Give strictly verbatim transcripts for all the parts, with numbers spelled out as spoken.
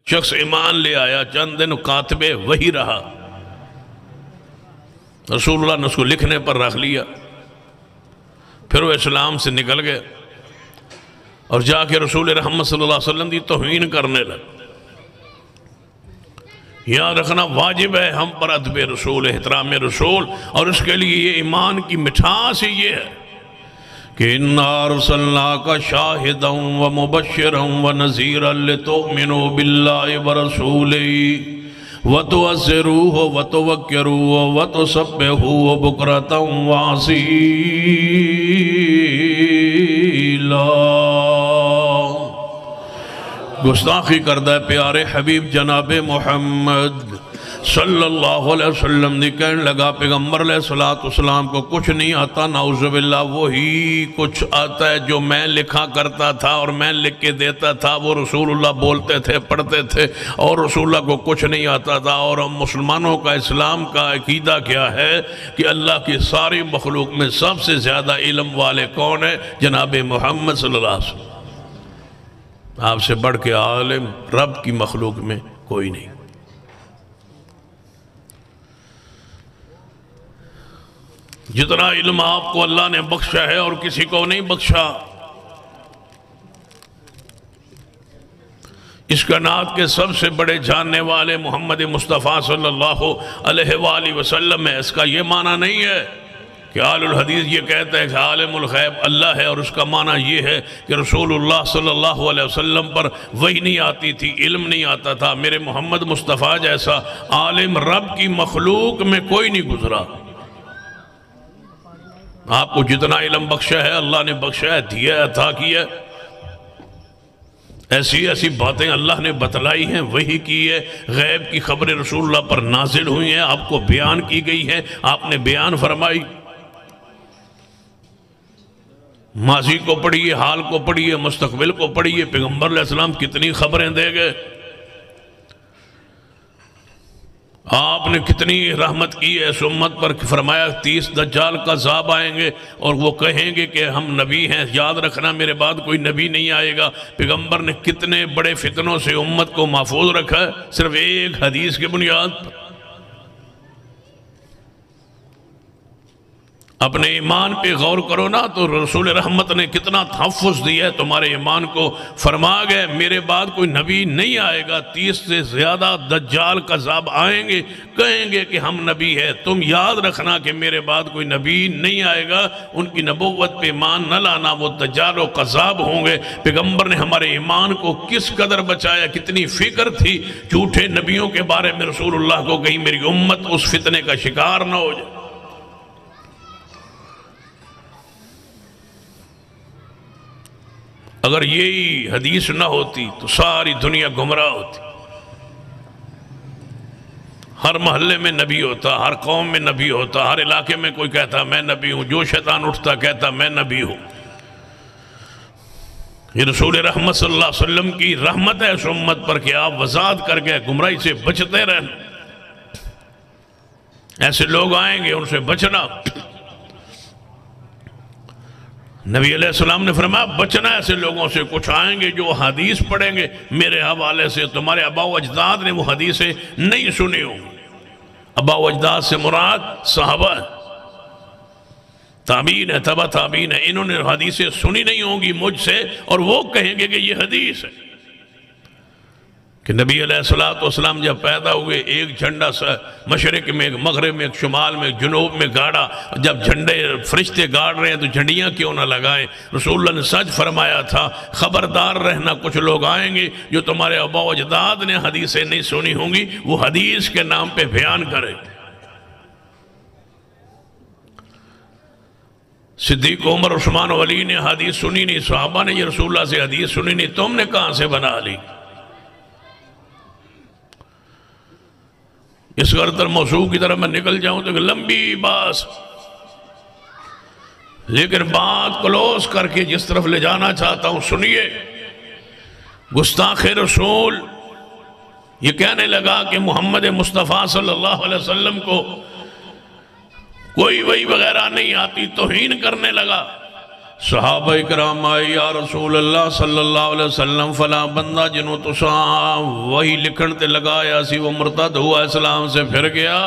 شخص ایمان لے آیا، چند دن کاتب وہی رہا، رسول اللہ نے اس کو لکھنے پر رکھ لیا، پھر وہ اسلام سے نکل گئے اور جا کے رسول رحمت صلی اللہ علیہ وسلم کی توہین کرنے لگے۔ یاد رکھنا واجب ہے ہم پر ادب رسول، احترام رسول، اور اس کے لیے یہ ایمان کی مٹھاس ہی یہ ہے کہ اِنَّا أَرْسَلْنَاكَ شَاهِدًا وَمُبَشِّرًا وَنَذِيرًا لِتُؤْمِنُوا بِاللَّهِ وَرَسُولِهِ وَتُعَزِّرُوهُ وَتُوَقِّرُوهُ وَتُسَبِّحُوهُ بُكْرَةً وَأَصِيلًا۔ گستاخی کردہ پیارے حبیب جناب محمد صلی اللہ علیہ وسلم نے کہنے لگا پیغمبر علیہ السلام کو کچھ نہیں آتا، نعوذ باللہ وہی کچھ آتا ہے جو میں لکھا کرتا تھا اور میں لکھ کے دیتا تھا، وہ رسول اللہ بولتے تھے، پڑھتے تھے، اور رسول اللہ کو کچھ نہیں آتا تھا۔ اور ہم مسلمانوں کا اسلام کا عقیدہ کیا ہے کہ اللہ کی ساری مخلوق میں سب سے زیادہ علم والے کون ہیں؟ جناب محمد صلی اللہ علیہ وسلم۔ آپ سے بڑھ کے عالم رب کی مخلوق میں کوئی نہیں۔ جتنا علم آپ کو اللہ نے بخشا ہے اور کسی کو نہیں بخشا، اس کائنات کے سب سے بڑے جاننے والے محمد مصطفیٰ صلی اللہ علیہ وآلہ وسلم ہے۔ اس کا یہ معنی نہیں ہے کہ اہل الحدیث یہ کہتے ہیں کہ عالم الغیب اللہ ہے، اور اس کا معنی یہ ہے کہ رسول اللہ صلی اللہ علیہ وسلم پر وحی نہیں آتی تھی، علم نہیں آتا تھا۔ میرے محمد مصطفیٰ جیسا عالم رب کی مخلوق میں کوئی نہیں گزرا۔ آپ کو جتنا علم بخشا ہے اللہ نے بخشا ہے، دیا ہے، عطا کیا ہے۔ ایسی ایسی باتیں اللہ نے بتلائی ہیں، وحی کی ہے، غیب کی خبریں رسول اللہ پر نازل ہوئی ہیں، آپ کو بیان کی گئی ہیں، آپ نے بیان فرمائی۔ ماضی کو پڑھیے، حال کو پڑھیے، مستقبل کو پڑھیے، پیغمبر علیہ السلام کتنی خبریں دے گئے، آپ نے کتنی رحمت کی ہے اس امت پر۔ فرمایا تیس دجال کا عذاب آئیں گے اور وہ کہیں گے کہ ہم نبی ہیں، یاد رکھنا میرے بعد کوئی نبی نہیں آئے گا۔ پیغمبر نے کتنے بڑے فتنوں سے امت کو محفوظ رکھا ہے صرف ایک حدیث کی بنیاد پر۔ اپنے ایمان پہ غور کرو نا تو رسول رحمت نے کتنا تحفظ دیا ہے تمہارے ایمان کو۔ فرما گئے میرے بعد کوئی نبی نہیں آئے گا، تیس سے زیادہ دجال کا عذاب آئیں گے، کہیں گے کہ ہم نبی ہیں۔ تم یاد رکھنا کہ میرے بعد کوئی نبی نہیں آئے گا، ان کی نبوت پہ ایمان نہ لانا، وہ دجال و کذاب ہوں گے۔ پیغمبر نے ہمارے ایمان کو کس قدر بچایا، کتنی فکر تھی جھوٹے نبیوں کے بارے میں رسول اللہ کو، کہیں میری امت اس فتنے کا شکار نہ ہو جائے۔ اگر یہی حدیث نہ ہوتی تو ساری دنیا گمراہ ہوتی۔ ہر محلے میں نبی ہوتا، ہر قوم میں نبی ہوتا، ہر علاقے میں کوئی کہتا میں نبی ہوں، جو شیطان اٹھتا کہتا میں نبی ہوں۔ یہ رسول رحمت صلی اللہ علیہ وسلم کی رحمت ہے اس امت پر کہ آپ وضاحت کر کے گمراہی سے بچتے رہنا۔ ایسے لوگ آئیں گے، ان سے بچنا۔ نبی علیہ السلام نے فرمایا بچنا ایسے لوگوں سے، کچھ آئیں گے جو حدیث پڑھیں گے میرے حوالے سے، تمہارے آبا و اجداد نے وہ حدیثیں نہیں سنی ہوں۔ آبا و اجداد سے مراد صحابہ ہے، تابعین ہے، تبع تابعین ہے، انہوں نے حدیثیں سنی نہیں ہوں گی مجھ سے، اور وہ کہیں گے کہ یہ حدیث ہے۔ کہ نبی علیہ السلام جب پیدا ہوئے ایک جھنڈا سا مشرق میں، ایک مغرب میں، ایک شمال میں، ایک جنوب میں گاڑا، جب جھنڈے فرشتے گاڑ رہے ہیں تو جھنڈیاں کیوں نہ لگائیں؟ رسول اللہ نے سچ فرمایا تھا، خبردار رہنا کچھ لوگ آئیں گے جو تمہارے آبا و اجداد نے حدیثیں نہیں سنی ہوں گی، وہ حدیث کے نام پہ بیان کریں گے۔ صدیق عمر عثمان و علی نے حدیث سنی نہیں، صحابہ نے یہ رسول اللہ سے حدیث سنی نہیں، تم نے کہاں سے بنا لی؟ اس غرض موضوع کی طرح میں نکل جاؤں تو لمبی بات، لیکن بات کلوز کر کے جس طرف لے جانا چاہتا ہوں سنیے۔ گستاخ رسول یہ کہنے لگا کہ محمد مصطفیٰ صلی اللہ علیہ وسلم کو کوئی وحی وغیرہ نہیں آتی، توہین کرنے لگا۔ صحابہ اکرام آئے یا رسول اللہ صلی اللہ علیہ وسلم فلاں بندہ جنہوں تو ساں وہی لکھن تے لگایا سی وہ مرتد ہوا اسلام سے پھر گیا،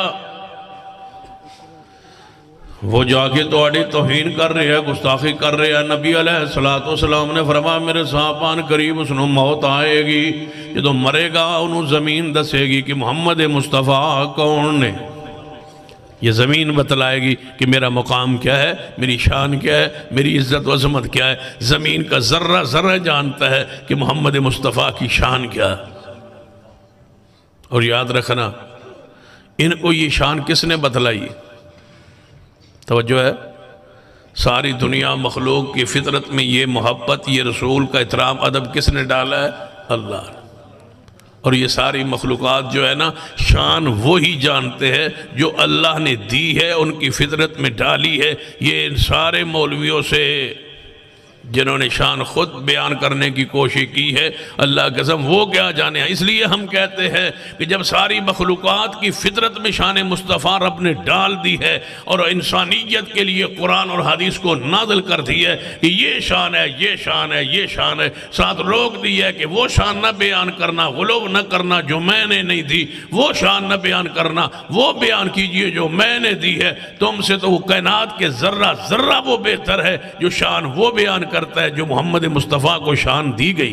وہ جا کے توڑی توہین کر رہے ہیں، گستاخی کر رہے ہیں۔ نبی علیہ السلام نے فرمایا میرے صحابان قریب اس نے موت آئے گی، جدو مرے گا انہوں زمین دسے گی کہ محمد مصطفیٰ کون نے، یہ زمین بتلائے گی کہ میرا مقام کیا ہے، میری شان کیا ہے، میری عزت و عظمت کیا ہے۔ زمین کا ذرہ ذرہ جانتا ہے کہ محمد مصطفیٰ کی شان کیا ہے۔ اور یاد رکھنا ان کو یہ شان کس نے بتلائی؟ توجہ ہے، ساری دنیا مخلوق کی فطرت میں یہ محبت، یہ رسول کا احترام ادب کس نے ڈالا ہے؟ اللہ نے۔ اور یہ ساری مخلوقات جو ہے نا شان وہی جانتے ہیں جو اللہ نے دی ہے، ان کی فطرت میں ڈالی ہے۔ یہ ان سارے مولویوں سے جنہوں نے شان خود بیان کرنے کی کوشش کی ہے، اللہ قسم وہ کیا جانے ہیں۔ اس لیے ہم کہتے ہیں کہ جب ساری مخلوقات کی فطرت میں شان مصطفیٰ رب نے ڈال دی ہے اور انسانیت کے لیے قرآن اور حدیث کو نازل کر دی ہے کہ یہ شان ہے، یہ شان ہے، یہ شان ہے، ساتھ روک دی ہے کہ وہ شان نہ بیان کرنا، غلو نہ کرنا جو میں نے نہیں دی، وہ شان نہ بیان کرنا، وہ بیان کیجئے جو میں نے دی ہے۔ تم سے تو وہ کائنات کے ذرہ ذرہ وہ بہتر ہے جو شان وہ بیان کرتا ہے جو محمد مصطفیٰ کو شان دی گئی۔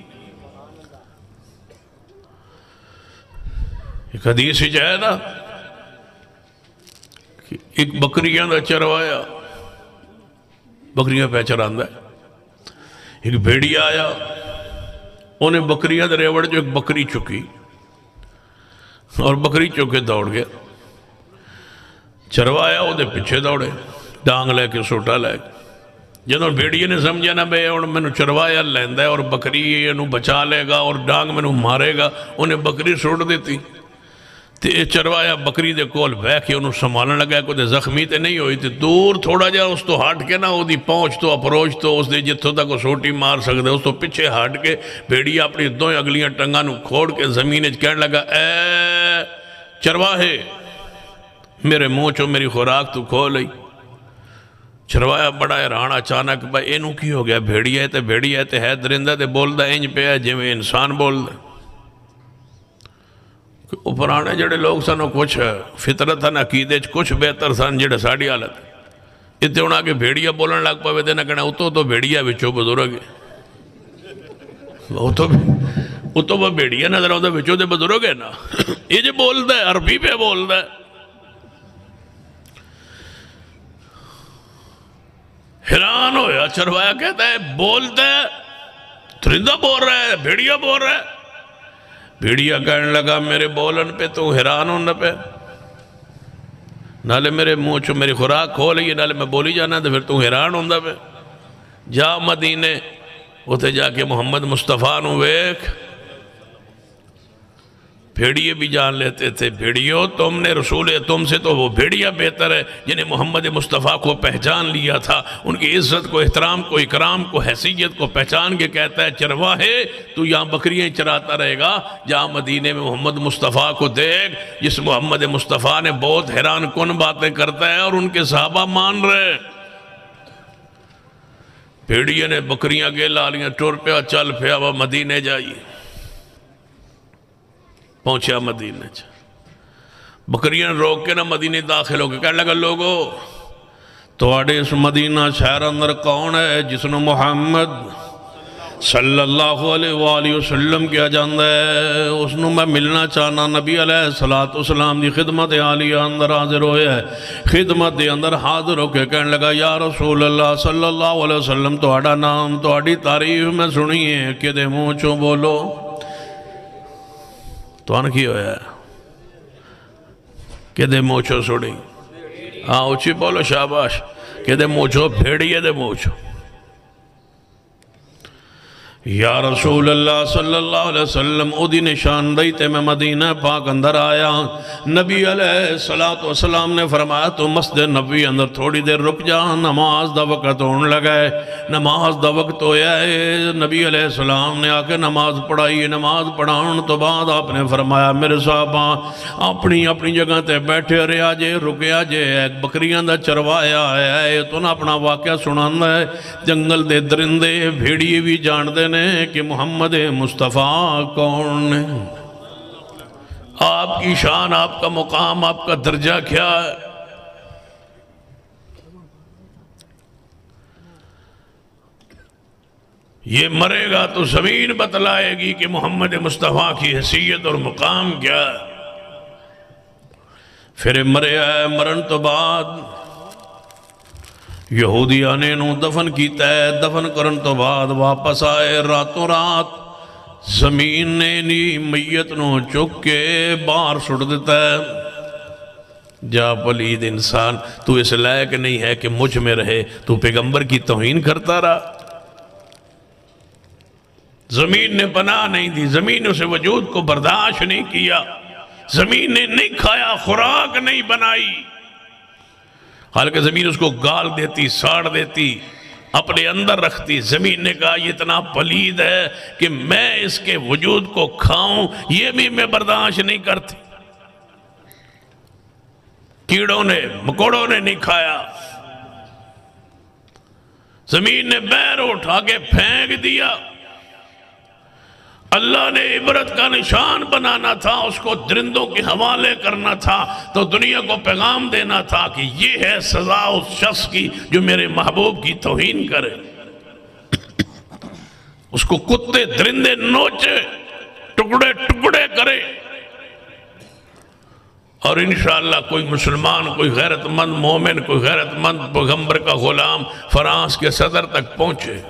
ایک حدیث ہی جائے نا کہ ایک بکریاں دا چروایا، بکریاں پہ چراندہ ہے، ایک بھیڑیا آیا، انہیں بکریاں دا ریوڑ جو ایک بکری چکی اور بکری چکے دوڑ گیا، چروایا وہ دے پیچھے دوڑے، ڈانگ لے کے سوٹا لے کے۔ جدوں بھیڑیے نے سمجھا نا بے اور میں نو چروایا لیندہ ہے اور بکری یہ نو بچا لے گا اور ڈانگ میں نو مارے گا، انہیں بکری سوٹ دیتی۔ تے چروایا بکری دے کول بے کے انہوں سنبھالنے لگا کوئی زخمی تے نہیں ہوئی تے دور تھوڑا جا اس تو ہٹ کے نا وہ دی پہنچ تو اپروچ تو اس دے جتوں تک وہ سوٹی مار سکتے، اس تو پچھے ہٹ کے بھیڑیا اپنی دو اگلیاں ٹنگاں نو کھوڑ کے زمین کہنے لگا اے چرواہے میرے منہ چو میری خوراک تو کھو لئی۔ چروایا بڑا حیران اچانک بھائی اینو کی ہو گیا، بھیڑیا ہے تے بھیڑیا ہے تے ہے درندہ تے بول دا انج پہ ہے جی میں انسان بول دا۔ پرانے جڑے لوگ سنو کچھ فطرت ہے عقیدے کچھ بہتر سن جڑے ساڑی حالت اتنے ہونا کہ بھیڑیا بولن لگ پاوے تے نہ کہنا اتو تو بھیڑیا وچو بزرگ ہے، اتو وہ بھیڑیا نظر آتا وچو تے بزرگ ہے نا، یہ جو بول دا ہے عربی پہ بول دا ہے۔ حیران ہویا، چروایا کہتا ہے بولتا ہے درندہ بول رہا ہے، بھیڑیا بول رہا ہے۔ بھیڑیا کہنے لگا میرے بولن پہ تو حیران ہونا پہ، نالے میرے منہ چو میری خوراک کھو لئی، نالے میں بولی جانا تو پھر تو حیران ہونا پہ۔ جا مدینے ہوتے جا کے محمد مصطفیٰ نو ویکھ، بھیڑیے بھی جان لیتے تھے بھیڑیوں تم نے رسول ہے، تم سے تو وہ بھیڑیا بہتر ہے جنہیں محمد مصطفیٰ کو پہچان لیا تھا، ان کی عزت کو، احترام کو، اکرام کو، حیثیت کو پہچان کے کہتا ہے چرواہے تو یہاں بکریاں چراتا رہے گا، جہاں مدینے میں محمد مصطفیٰ کو دیکھ جس محمد مصطفیٰ نے بہت حیران کن باتیں کرتا ہے اور ان کے صحابہ مان رہے۔ بھیڑیے نے بکریاں کے لالیاں ٹور پیا چل پیا وہ مدینے جائیے، پہنچیا مدینہ چا بکریاں روک کے نہ مدینہ داخل ہو کے کہنے لگا لوگو توڑے اس مدینہ شہر اندر کون ہے جس نے محمد صلی اللہ علیہ وآلہ وسلم کیا جاندہ ہے، اس نے میں ملنا چاہنا۔ نبی علیہ السلام دی خدمت عالیہ اندر حاضر ہوئے ہے، خدمت دے اندر حاضر ہو کے کہنے لگا یا رسول اللہ صلی اللہ علیہ وسلم توڑا نام توڑی تعریف میں سنیے کہ دے منہ چوں بولو۔ تو ان کی ہویا ہے کہ دے موچو سڑی، ہاں اچھی بولو شاباش، کہ دے موچو بھیڑیے دے موچو۔ یا رسول اللہ صلی اللہ علیہ وسلم او دی نشاندہی تے میں مدینہ پاک اندر آیا. نبی علیہ السلام نے فرمایا تو مسجد نبی اندر تھوڑی دیر رک جا، نماز دا وقت ہون لگا ہے. نماز دا وقت ہویا ہے. نبی علیہ السلام نے آ کے نماز پڑھائی. نماز پڑھان تو بعد آپ نے فرمایا میرے صحابہ اپنی اپنی جگہ تے بیٹھے رہا جے، رکیا جے. ایک بکریاں دا چروایا ہے تو نہ اپنا واقعہ سنانا ہے. جنگل دے درندے بھیڑی بھی جان دے کہ محمد مصطفیٰ کون ہے، آپ کی شان، آپ کا مقام، آپ کا درجہ کیا ہے. یہ مرے گا تو زمین بتلائے گی کہ محمد مصطفیٰ کی حیثیت اور مقام کیا ہے. پھر مرے آئے. مرن تو بعد یہودیاں نے نو دفن کیتا ہے. دفن کرن تو بعد واپس آئے. راتوں رات زمین نے نی میت نو چک کے باہر سٹ دیتا ہے. جا پلید انسان، تو اس لائق نہیں ہے کہ مجھ میں رہے، تو پیغمبر کی توہین کرتا رہا. زمین نے پناہ نہیں دی، زمین نے اسے وجود کو برداشت نہیں کیا، زمین نے نہیں کھایا، خوراک نہیں بنائی. حالانکہ زمین اس کو گال دیتی، ساڑ دیتی، اپنے اندر رکھتی. زمین نے کہا یہ اتنا پلید ہے کہ میں اس کے وجود کو کھاؤں یہ بھی میں برداشت نہیں کرتی. کیڑوں نے مکوڑوں نے نہیں کھایا. زمین نے بیر اٹھا کے پھینک دیا. اللہ نے عبرت کا نشان بنانا تھا، اس کو درندوں کے حوالے کرنا تھا، تو دنیا کو پیغام دینا تھا کہ یہ ہے سزا اس شخص کی جو میرے محبوب کی توہین کرے. اس کو کتے درندے نوچے، ٹکڑے ٹکڑے کرے. اور انشاءاللہ کوئی مسلمان، کوئی غیرت مند مومن، کوئی غیرت مند پیغمبر کا غلام فرانس کے صدر تک پہنچے.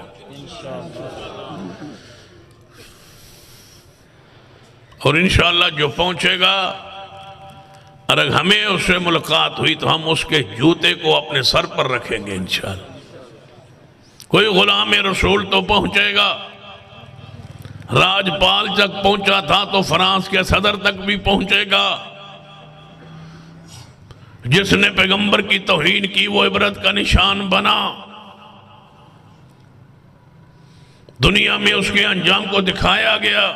اور انشاءاللہ جو پہنچے گا، اگر ہمیں اس سے ملاقات ہوئی تو ہم اس کے جوتے کو اپنے سر پر رکھیں گے انشاءاللہ. کوئی غلام رسول تو پہنچے گا. راجپال تک پہنچا تھا تو فرانس کے صدر تک بھی پہنچے گا. جس نے پیغمبر کی توہین کی وہ عبرت کا نشان بنا. دنیا میں اس کے انجام کو دکھایا گیا.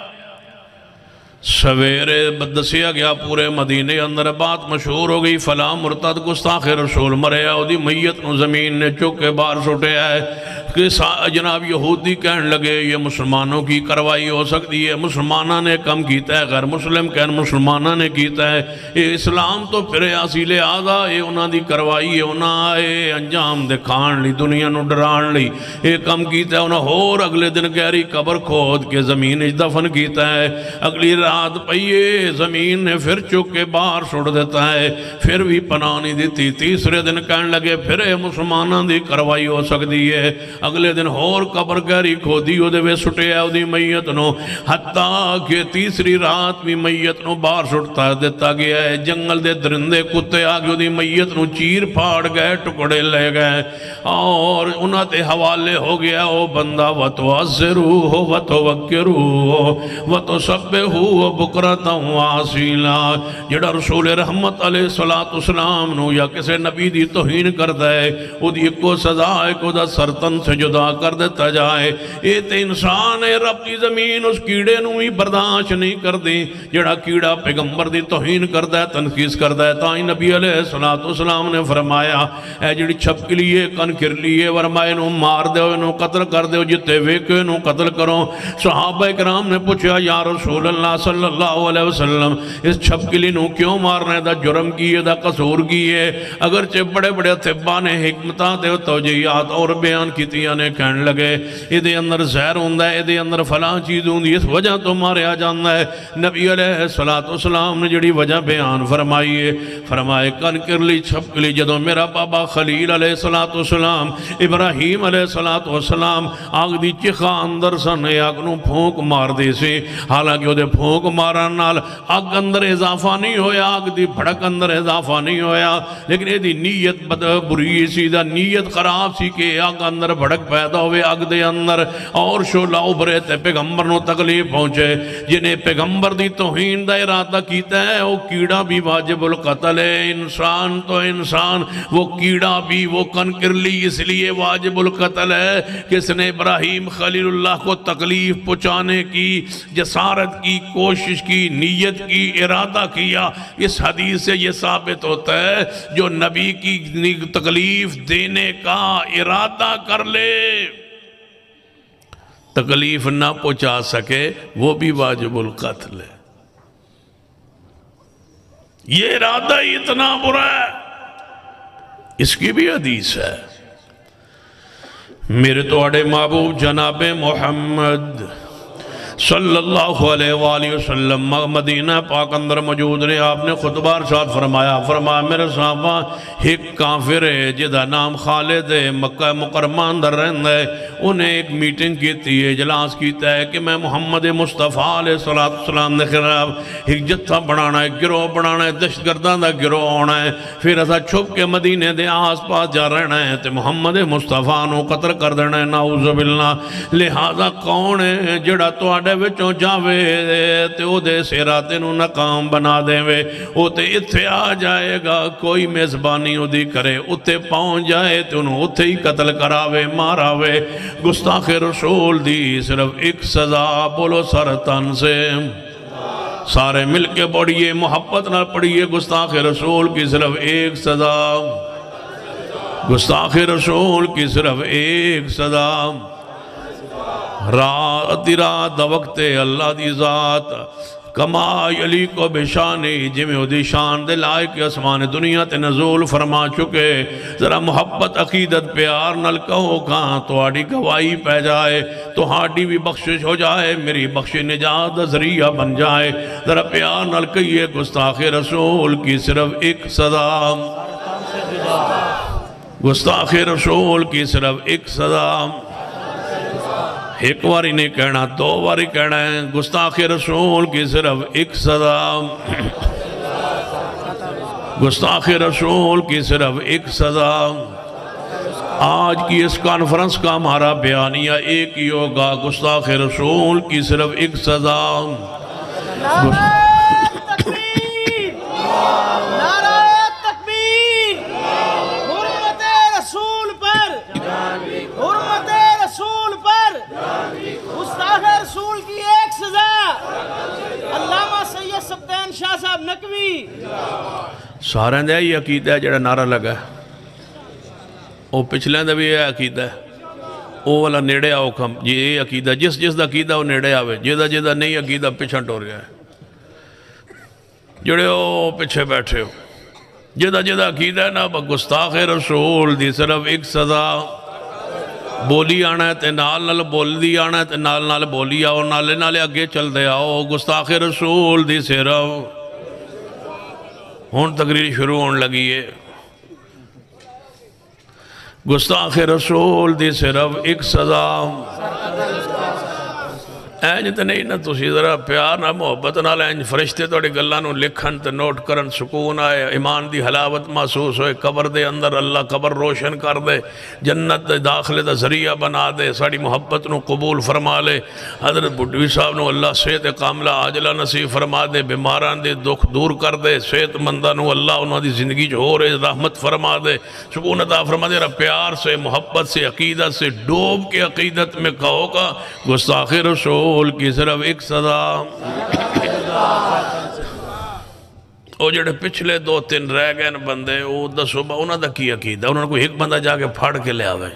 سویرے بدسیا گیا پورے مدینے اندر بات مشہور ہو گئی، فلاں مرتد گستاخ رسول مرے آؤ دی میت نو زمین نے چک کے باہر سٹے آئے. کہ جناب یہودی کہنے لگے یہ مسلمانوں کی کروائی ہو سکتی ہے، مسلمانہ نے کم کیتا ہے، غیر مسلم کہنے مسلمانہ نے کیتا ہے. یہ اسلام تو پھر اصیل آدھا یہ انہاں دی کروائی ہے، انہاں آئے انجام دکھان لی، دنیا نو ڈران لی. یہ کم کیتا ہے انہاں اور اگلے دن گہری قبر کھود کے زمین دفن کیتا ہے. اگلی رات پئیے زمین نے پھر چک کے باہر سٹ دیتا ہے، پھر بھی پناہ نہیں دیتی. تیسرے دن کہنے لگے پھر یہ مسلمانہ دی کروائی ہو سکتی ہے. اگلے دن اور قبر گہری کھودی او دے وے سٹے او دی میت نو، حتیٰ کہ تیسری رات بھی میت نو باہر سٹتا دیتا گیا ہے. جنگل دے درندے کتے آگے او دی میت نو چیر پھاڑ گئے، ٹکڑے لے گئے اور انہاں تے حوالے ہو گیا او بندہ وَتُعَزِّرُوهُ وَتُوَكِّرُوهُ وَتُسَبِّحُوهُ بُكْرَةً وَأَصِيلًا. جڑا رسول رحمت علیہ السلام نو یا کسے نبی دی توہین کردا ہے او دی کو سزا ہے کو دا سرطن سے جدا کر دیتا جائے. اے تے انسان ہے، رب کی زمین اس کیڑے نو ہی برداشت نہیں کر دی جڑا کیڑا پیغمبر دی توہین کردا ہے، تنقیص کردا ہے. تائیں نبی علیہ السلام نے فرمایا اے جڑی چھپ کے لیے کن کر لیے ورمائے نو مار دے نو قتل کر دے جتے ویکے نو قتل کرو. صحابہ کرام نے پوچھا یا رسول اللہ صلی اللہ علیہ وسلم اس چھپ کے لیے نو کیوں مارنے دا جرم کیے دا قصور کیے؟ اگرچہ بڑے بڑے طبہ نے حکمتاں تے توجیہات اور بیان کیتیاں نے کہنے لگے ادھے اندر زہر ہوندہ ہے، ادھے اندر فلاں چیز ہوندی، اس وجہ تو ماریا جاندہ ہے. نبی علیہ السلام نے جڑی وجہ بیان فرمائیے، فرمائے کن کر لی چھپ لی. جدو میرا بابا خلیل علیہ السلام ابراہیم علیہ السلام آگ دی چخا اندر سن آگ نو پھونک مار دے سے، حالانکہ وہ دے پھونک مارن نال اگ اندر اضافہ نہیں ہویا، اگ دی بھڑک اندر اضافہ نہیں ہویا، لیکن یہ دی نیت بری سی، دا نیت خراب سی کہ اگ اندر بھڑک پیدا ہوئے اگ دے اندر اور شعلہ ابھرے تے پیغمبر نو تکلیف پہنچے۔ جنہیں پیغمبر دی توہین دا ارادہ کیتا ہے وہ کیڑا بھی واجب القتل ہے، انسان تو انسان، وہ کیڑا بھی وہ کنکرلی اس لیے واجب القتل ہے کہ اس نے ابراہیم خلیل اللہ کو تکلیف پہنچانے کی جسارت کی، کوشش کی، نیت کی، ارادہ کیا۔ اس حدیث سے یہ ثابت ہوتا ہے جو نبی کی تکلیف دینے کا ارادہ کر لے، تکلیف نہ پہنچا سکے، وہ بھی واجب القتل ہے۔ یہ ارادہ ہی اتنا برا ہے، اس کی بھی حدیث ہے۔ میرے توڑے محبوب جناب محمد صلی اللہ علیہ وآلہ وسلم مدینہ پاک اندر موجود رہے، آپ نے خطبہ ارشاد فرمایا، فرمایا میرے صحابہ ایک کافر ہے جدہ نام خالد ہے، مکہ مکرمہ اندر رہن ہے، انہیں ایک میٹنگ کیتی ہے، اجلاس کیتا ہے کہ میں محمد مصطفیٰ علیہ السلام نے خلاف ایک جتھا بنانا ہے، گروہ بنانا ہے، دہشت گردان دا گروہ ہونا ہے، پھر ایسا چھپ کے مدینے دے آس پاس جا رہنا ہے تو محمد مصطفیٰ نو قتل کر دینا ہے، نعوذ باللہ۔ لہذا کون ہے جڑا تو آڈے وچوں جاوے تے او دے سیراتے نو ناکام بنا دے وے، او تے اتھے آ جائے گا، کوئی میزبانی او دی کرے، اتھے پہنچ جائے تے انہوں اتھے ہی قتل کراوے ماراوے۔ گستاخ رسول دی صرف ایک سزا، بولو سرطان سے سارے مل کے پڑھئے، محبت نہ پڑھئے، گستاخ رسول کی صرف ایک سزا، گستاخ رسول کی صرف ایک سزا۔ رات رات وقت اللہ دی ذات کما علی کو بشانی جمع دی شان دے لائق اسمان دنیا تے نزول فرما چکے، ذرا محبت عقیدت پیار نل کہو کہاں تو آڑی گواہی پہ جائے، تو ہاڑی بھی بخشش ہو جائے، میری بخش نجات ذریعہ بن جائے، ذرا پیار نل کہیے گستاخ رسول کی صرف ایک سزا، گستاخ رسول کی صرف ایک سزا۔ ایک واری نہیں کہنا، دو واری کہنا ہے، گستاخ رسول کی صرف ایک سزا، گستاخ رسول کی صرف ایک سزا۔ آج کی اس کانفرنس کا ہمارا بیانیہ ایک ہی ہوگا، گستاخ رسول کی صرف ایک سزا۔ شاہ صاحب نقوی سارے دے یہ عقیدہ ہے جڑا نعرہ لگا ہے، وہ پچھلے دے بھی یہ عقیدہ ہے، وہ والا نیڑے آؤ کم، یہ عقیدہ جس جس دا عقیدہ وہ نیڑے آوے، جدہ جدہ نہیں عقیدہ پچھا ٹور گیا ہے، جڑے ہو پچھے بیٹھے ہو، جدہ جدہ عقیدہ ہے نا گستاخ رسول دی صرف ایک سزا، بولی آنا ہے تے نال نال بول دی آنا ہے تے نال نال بولی آؤ، نالے نالے اگے چل دے آؤ، گستاخ رسول دی صرف ہون تقریر شروع ہون لگی ہے، گستاخ رسول دی صرف ایک سزا۔ اینج تے نہیں نا تسی ذرا پیار نہ محبت نہ لینج فرشتے توڑی گلانو لکھن تے نوٹ کرن سکون آئے، ایمان دی حلاوت محسوس ہوئے، قبر دے اندر اللہ قبر روشن کر دے، جنت دے داخلے دا ذریعہ بنا دے، ساڑی محبت نو قبول فرما لے، حضرت بھٹوی صاحب نو اللہ صحت کاملہ عاجلہ نصیب فرما دے، بیماران دے دکھ دور کر دے، صحت مندہ نو اللہ انہوں دی زندگی جو ہو رہے رحمت فرما دے، سکون عطا فرما دے، پیار سے محبت سے عقیدت سے ڈوب کے عقیدت میں کہو گا گستاخ رسول کی صرف ایک سزا۔ او جڑے پچھلے دو تین رہ گئے بندے او دا صبح انہوں دا کی عقیدہ، انہوں نے کوئی ایک بندہ جا کے پھاڑ کے لے آوے،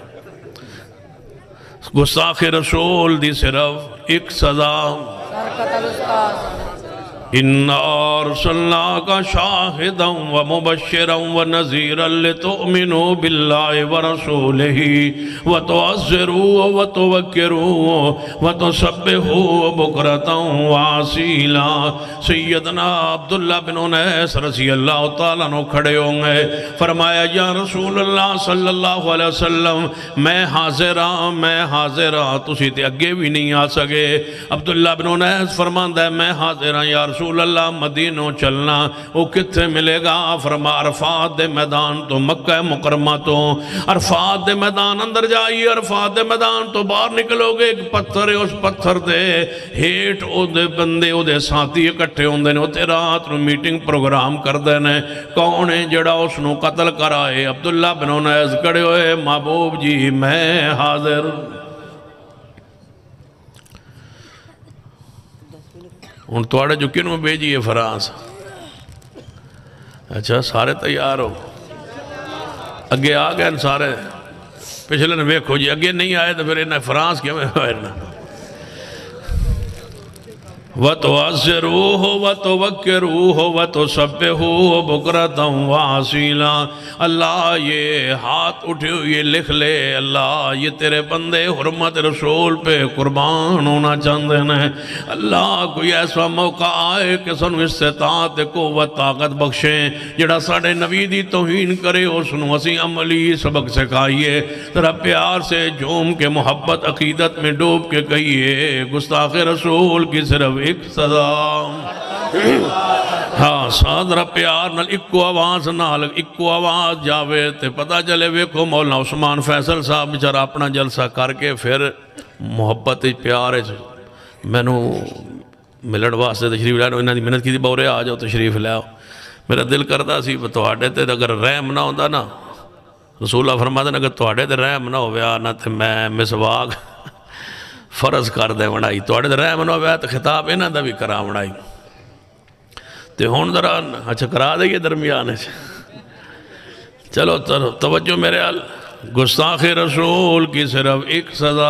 گستاخ رسول دی صرف ایک سزا۔ इन्ना अर्सलनाका शाहिदन व मुबश्शिरन व नज़ीरन लितुअमिनु बिल्लाहि व रसूलिही व तुअज़्ज़िरूहु व तुवक्किरूहु व तुसब्बिहूहु बुक्रतन व असीला। सैयदना अब्दुल्लाह बिन उनैस रज़ियल्लाहु तआला अन्हु खड़े होंगे, फरमाया या रसूल अल्लाह सल्लल्लाहु अलैहि वसल्लम मैं हाज़िर हाँ, मैं हाज़िर हाँ, तुसी ते अगे भी नहीं आ सके। अब्दुल्लाह बिन उनैस फरमांदा है मैं हाज़िर हाँ या रसूल अल्लाह, मदीनों चलना वो कित्थे मिलेगा? फरमा अरफात दे मैदान तो, मक्का मुकरमा तो। अरफात दे मैदान अंदर जाइए, अरफात दे मैदान तो बाहर निकलोगे, एक पत्थर है, उस पत्थर दे हेठ ओदे बंदे ओदे साथी इकट्ठे होंदे ने, उत्ते रात नूं मीटिंग प्रोग्राम करदे ने, कौन है जिहड़ा उसनूं कतल कराए? अब्दुल्लाह बिन उनैस खड़े होए, महबूब जी मैं हाज़िर। हुण तुहाड़े जो किनूं भेजिए फ्रांस? अच्छा सारे तैयार हो, अगे आ गए सारे? पिछले ने वेखो जी अगे नहीं आए तो फिर इन्हें फ्रांस किवें होए ना। व तुअज़्ज़िरूहु व तुवक्किरूहु व तुसब्बिहूहु बुक्रतन व असीला। अल्लाह ये हाथ उठे हुए लिख ले, अल्लाह ये तेरे बंदे हुर्मत रसूल पे कुर्बान होना चाहते हैं। अल्लाह कोई ऐसा मौका आए कि सानू इस्तिताअत कुव्वत ताकत बख्शें, जिहड़ा साडे नबी दी तौहीन करे उसनू असीं अमली सबक सिखाइए। तेरा प्यार से झूम के मोहब्बत अकीदत में डूब के कहिए गुस्ताख रसूल की सिर्फ एक सदा। हाँ सादरा प्यार नाल इक्को आवाज़ नाल इक्को आवाज़ जावे ते पता चले। वेखो मौलाना उस्मान फैसल साहब बेचारा अपना जलसा करके फिर मुहब्बत प्यार मैनू मिलण वास्ते तशरीफ लै इन्हां दी मेहनत की बौरे आ जाओ तशरीफ लै। मेरा दिल करता सी तुहाडे ते अगर रहम ना होंदा ना, रसूला फरमाते अगर तुहाडे ते रहम ना होवे ना ते मैं मिसवाक फर्ज कर दे बनाई, तुहाडे ते रहम ना होवे तो खिताब इन्हां दा भी करा बनाई। तो हुण जरा अच्छा करा देइए दरमियान च। चलो चलो तवज्जो मेरे हाल। गुस्ताख रसूल की सिर्फ एक सदा,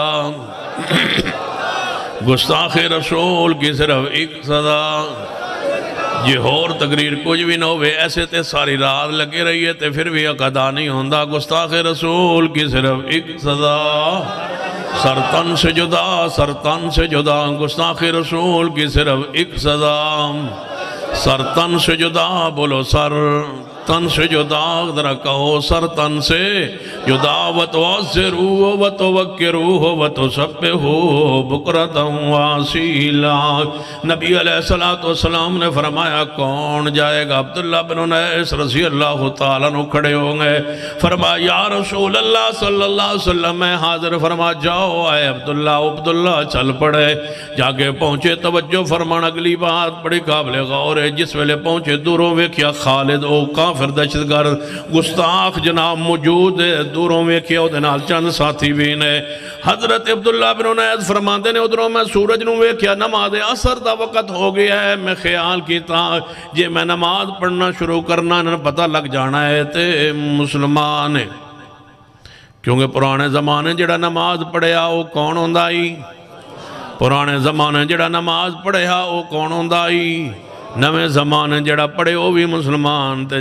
गुस्ताख रसूल की सिर्फ एक सदा। जे होर तकरीर कुछ भी ना होवे ऐसे ते सारी रात लगे रहिए तो फिर भी अदा नहीं होंदा। गुस्ताख रसूल की सिर्फ एक सदा, सरतन से जुदा सरतन से जुदा। गुस्ताख रसूल की सिर्फ एक सदा, सरतन से जुदा। बोलो सर तन से जुदा, जरा कहो सर तन से जुदा। व तुअज़्ज़िरूहु व तुवक्किरूहु व तुसब्बिहूहु बुक्रतन व असीला। नबी अलैहिस्सलातु वस्सलाम ने फरमाया कौन जाएगा? अब्दुल्लाह बिन उनैस रज़ियल्लाहु तआला अन्हु खड़े होंगे, फरमाया या रसूल अल्लाह सल्लल्लाहु अलैहि वसल्लम मैं हाजिर। फरमा जाओ आए अब्दुल्ला। अब्दुल्ला चल पड़े, जाके पहुँचे। तवज्जो फरमान अगली बात बड़ी काबिल गौर है। जिस वेले पहुँचे दूरों वेख्या खालिद ओ फिर दहशतगर्द गुस्ताख जनाब मौजूद है। दूरों वेख्या उहदे नाल चंद साथी भी ने। हजरत अब्दुल्ला बिन उनैस फरमाते ने उधरों मैं सूरज नूं वेख्या, नमाज असर दा वक़्त हो गया है। मैं ख्याल किया जे मैं नमाज पढ़ना शुरू करना इन्हां पता लग जाना है ते मुसलमान है, क्योंकि पुराने ज़माने जिहड़ा नमाज पढ़िया वो कौन होंदा ही? पुराने ज़माने जिहड़ा नमाज पढ़िया वो कौन होंदा ही? नवे ज़माने जड़ा पढ़े वो भी मुसलमान। ते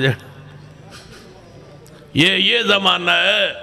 ये ये ज़माना है।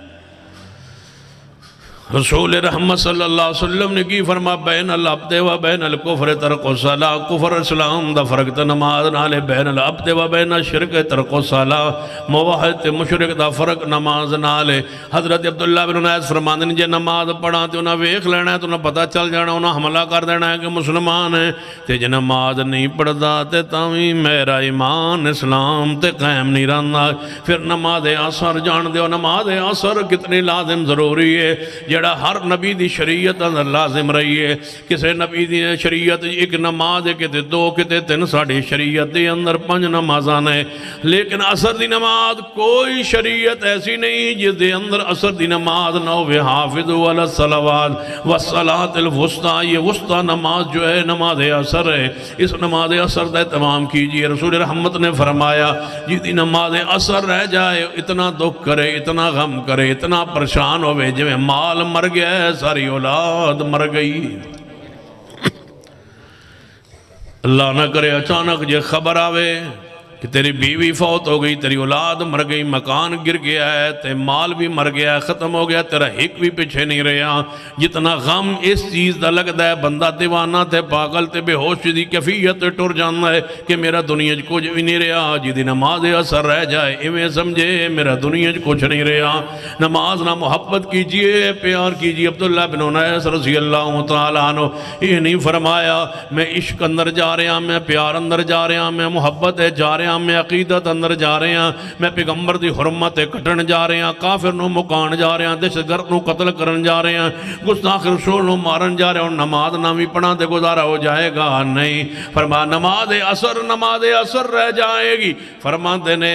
रसूल रहमत सल्लल्लाहु अलैहि वसल्लम ने की फरमा बैन अल अब्दे व बैन अल कुफ्र तरको सला। कुफ्र इस्लाम दा फर्क तो नमाज नाले, बैन अल अब्दे व बैन अल शिरक तरको सला। मुवाहिद मुशरिक दा फर्क नमाज नाले। हजरत अब्दुल्ला बिन उनैस फरमांदे ने जे नमाज पढ़ा तो उन्हें वेख लेना है, तो उन्हें पता चल जाना, उन्हें हमला कर देना है कि मुसलमान है। तो जे नमाज नहीं पढ़ता तो तावी मेरा ईमान इस्लाम ते कायम नहीं रहा। फिर नमाज असर जान दो, नमाज असर कितनी लाजिम ज़रूरी है, जड़ा हर नबी दी शरीयत अंदर लाजिम रही है। किसी नबी दी शरीयत एक नमाज है, किते दो किते तीन। साड़ी शरीयत के अंदर पांच नमाजा ने, लेकिन असर दी नमाज कोई शरीयत ऐसी नहीं जिसके अंदर असर दी नमाज ना हो। हाफिज़ू अला सलावात व सलातिल वुस्ता, ये वुस्ता नमाज जो है नमाज असर है। इस नमाज असर का तमाम कीजिए। रसूल रहमत ने फरमाया जिसकी नमाज असर रह जाए इतना दुख करे, इतना गम करे, इतना परेशान होवे जिवें माल मर गया है, सारी औलाद मर गई। اللہ نہ کرے اچانک یہ خبر آوے کہ تیری بیوی فوت ہو گئی، تیری اولاد مر گئی، مکان گر گیا ہے، تے مال بھی مر گیا ہے، ختم ہو گیا، تیرا ہک بھی پیچھے نہیں رہا. جتنا غم اس چیز دا لگتا ہے بندہ دیوانہ تے پاگل تے بے ہوش دی کیفیت ٹر جانا ہے کہ میرا دنیا چ کچھ بھی نہیں رہا. جی دی نماز اثر رہ جائے ایویں سمجھے میرا دنیا چ کچھ نہیں رہا. نماز نہ محبت کیجئے، پیار کیجئے. عبداللہ بن انیس رضی اللہ تعالیٰ عنہ یہ نہیں فرمایا میں عشق اندر جا رہا، میں پیار اندر جا رہا، میں محبت جا رہا، میں عقیدت اندر جا رہے ہیں، میں پیغمبر دی حرمت کٹن جا رہے ہیں، کافر نو مکان جا رہے ہیں، دہشت گرد نو قتل کرن جا رہے ہیں، گستاخ رسول نو مارن جا رہے ہیں. اور نماز نہ بھی پڑھا دے گزارا ہو جائے گا نہیں. فرما نماز اثر نماز اثر رہ جائے گی. فرماتے نے